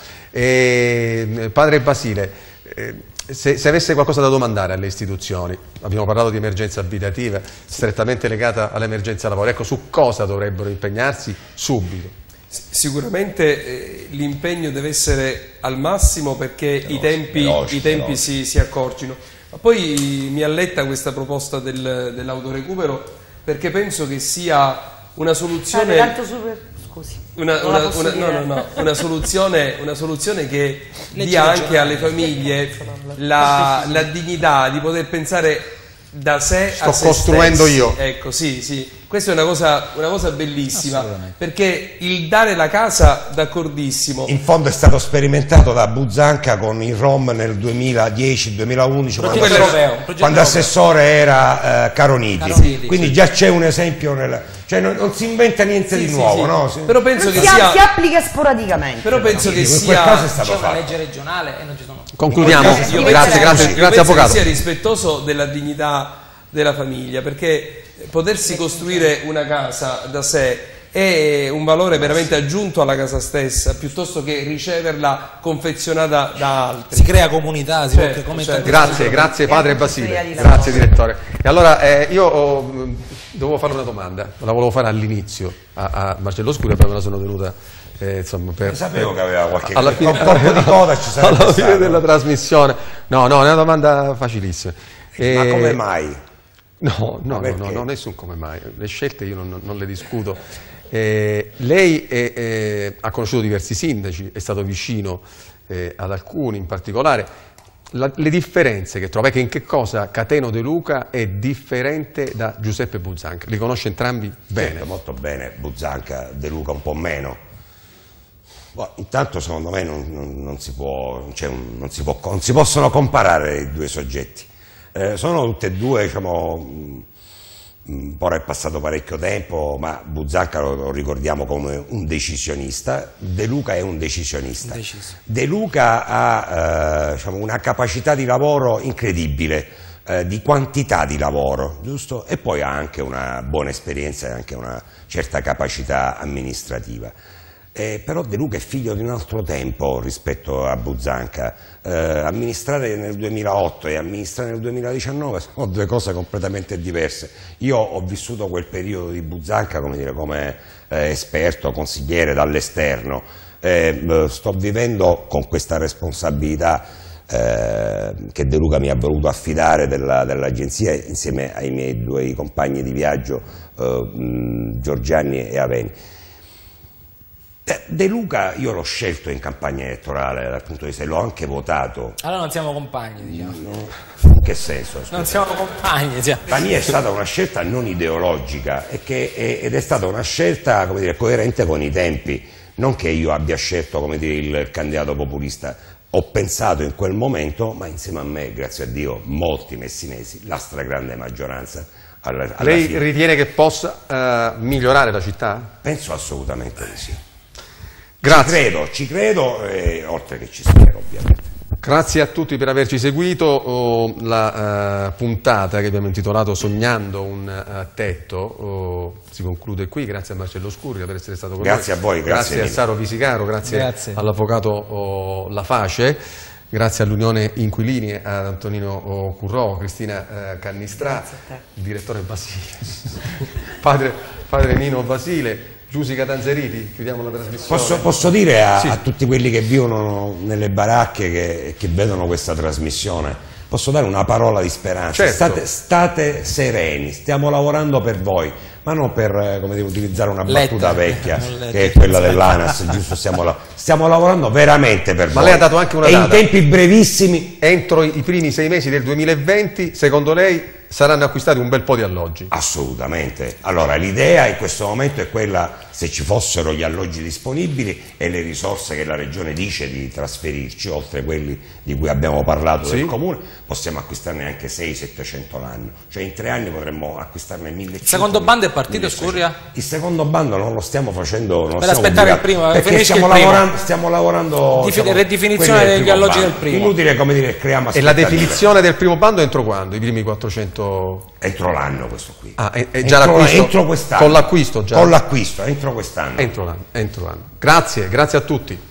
E, padre Basile. Eh, Se, se avesse qualcosa da domandare alle istituzioni, abbiamo parlato di emergenza abitativa strettamente legata all'emergenza lavoro, ecco, su cosa dovrebbero impegnarsi subito? Sicuramente eh, l'impegno deve essere al massimo perché veloci, i tempi, veloci, i tempi si, si accorcino, ma poi mi alletta questa proposta del, dell'autorecupero perché penso che sia una soluzione... Tanto super... Scusi. Una, una, una, no, no, no, una, soluzione, una soluzione che dia anche alle famiglie la, la dignità di poter pensare da sé Sto a se costruendo stessi. io. Ecco, sì, sì. Questa è una cosa, una cosa bellissima, perché il dare la casa, d'accordissimo. In fondo è stato sperimentato da Buzzanca con il Rom nel duemiladieci duemilaundici, quando, europeo, quando assessore era eh, Caroniti. Caroniti. Quindi sì. già c'è un esempio, nel, cioè non, non si inventa niente sì, di sì, nuovo. sì. No? Si, però penso che si, sia, si applica sporadicamente. Però penso no? che Sì, sia c'è una legge regionale e non ci sono. Concludiamo. Io grazie, grazie, io grazie avvocato. Che sia rispettoso della dignità della famiglia, perché potersi costruire una casa da sé è un valore veramente aggiunto alla casa stessa, piuttosto che riceverla confezionata da altri. Si crea comunità, si certo, come certo. Grazie, grazie padre Basile, grazie direttore. E allora eh, io ho, dovevo fare una domanda, la volevo fare all'inizio a, a Marcello Scuria, poi me la sono tenuta. Eh, insomma, per, sapevo per, che aveva qualche alla fine, un corpo di coda ci sarebbe alla stato. Fine della trasmissione. No, no, è una domanda facilissima. E, ma come mai? No, no, no, no, no, nessun come mai. Le scelte io non, non le discuto. Eh, lei è, è, ha conosciuto diversi sindaci, è stato vicino eh, ad alcuni in particolare. La, le differenze che trova, che in che cosa Cateno De Luca è differente da Giuseppe Buzzanca? Li conosce entrambi bene? Certo, molto bene, Buzzanca, De Luca un po' meno. Boh, intanto secondo me non, non, non, si può, cioè, non, si può, non si possono comparare i due soggetti. Eh, sono tutte e due, diciamo, ora è passato parecchio tempo, ma Buzzanca lo, lo ricordiamo come un decisionista, De Luca è un decisionista. Deciso. De Luca ha eh, diciamo, una capacità di lavoro incredibile, eh, di quantità di lavoro, giusto? E poi ha anche una buona esperienza e anche una certa capacità amministrativa. Eh, però De Luca è figlio di un altro tempo rispetto a Buzzanca. Eh, amministrare nel duemilaotto e amministrare nel duemiladiciannove sono due cose completamente diverse. Io ho vissuto quel periodo di Buzzanca, come dire, come eh, esperto, consigliere dall'esterno. Eh, sto vivendo con questa responsabilità eh, che De Luca mi ha voluto affidare dell'agenzia insieme ai miei due compagni di viaggio, eh, Giorgiani e Aveni. De Luca io l'ho scelto in campagna elettorale dal punto di vista, l'ho anche votato. Allora non siamo compagni, diciamo. No. In che senso? Scusa. Non siamo compagni. Diciamo. La mia è stata una scelta non ideologica e che è, ed è stata una scelta, come dire, coerente con i tempi. Non che io abbia scelto, come dire, il candidato populista. Ho pensato in quel momento, ma insieme a me, grazie a Dio, molti messinesi, la stragrande maggioranza. Alla, alla Lei fine. ritiene che possa uh, migliorare la città? Penso assolutamente di sì. Grazie. Ci credo, ci credo, eh, oltre che ci spero ovviamente. Grazie a tutti per averci seguito. Oh, la uh, puntata che abbiamo intitolato Sognando un uh, tetto oh, si conclude qui. Grazie a Marcello Scurria per essere stato con grazie noi. A voi, grazie, grazie a Saro Visicaro, grazie, grazie. all'avvocato oh, La Face, grazie all'Unione Inquilini, ad Antonino oh, Currò, Cristina uh, Cannistrà, il direttore Basile, padre, padre Nino Basile, Giusica Tanzeriti, chiudiamo la trasmissione. Posso, posso dire a, sì. a tutti quelli che vivono nelle baracche che, che vedono questa trasmissione, posso dare una parola di speranza. Certo. State, state sereni, stiamo lavorando per voi, ma non per, come dire, utilizzare una battuta Lettere. vecchia Lettere. che è quella dell'ANAS, giusto? Stiamo, la, stiamo lavorando veramente per ma voi. lei ha dato anche una e data. in tempi brevissimi. Entro i primi sei mesi del duemilaventi, secondo lei, saranno acquistati un bel po' di alloggi? Assolutamente. Allora, l'idea in questo momento è quella, se ci fossero gli alloggi disponibili e le risorse che la Regione dice di trasferirci, oltre quelli di cui abbiamo parlato sì. del Comune, possiamo acquistarne anche seicento settecento l'anno. Cioè in tre anni potremmo acquistarne millecinquecento. Il secondo bando è partito, Scurria? Il secondo bando non lo stiamo facendo... Non per aspettare il primo, perché stiamo, il primo. Lavorando, stiamo lavorando... Di diciamo, redefinizione degli alloggi bando. del primo. Inutile, come dire, creiamo E la definizione del primo bando entro quando? I primi quattrocento... Entro l'anno questo qui. Ah, è, è già l'acquisto? Entro quest'anno. Con l'acquisto già? Con l'acquisto, entro quest'anno. Entro l'anno, entro l'anno. Grazie, grazie a tutti.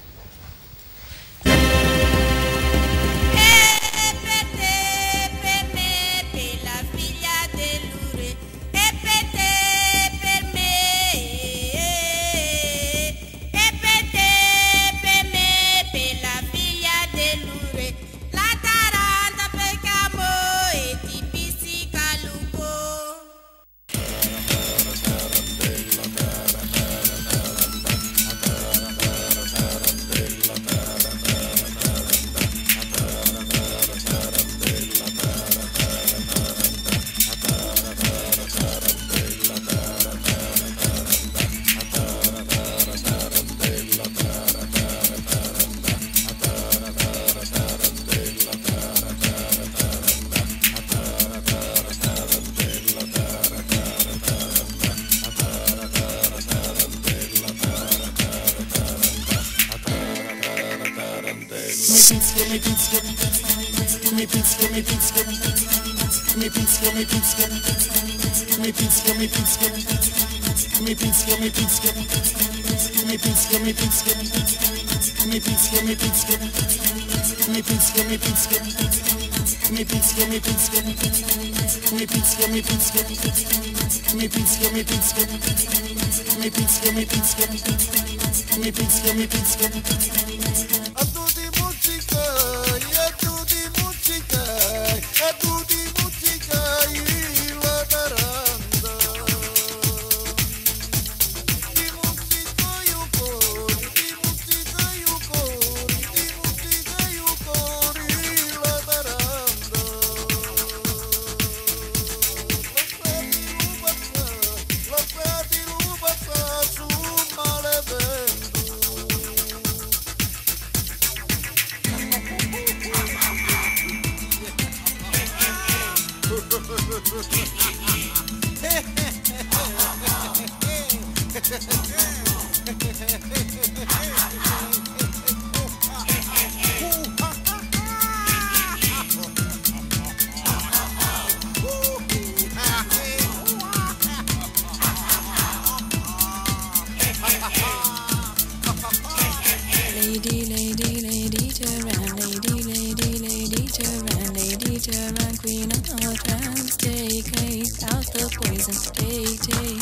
your hands, take, take out the poison. Take, take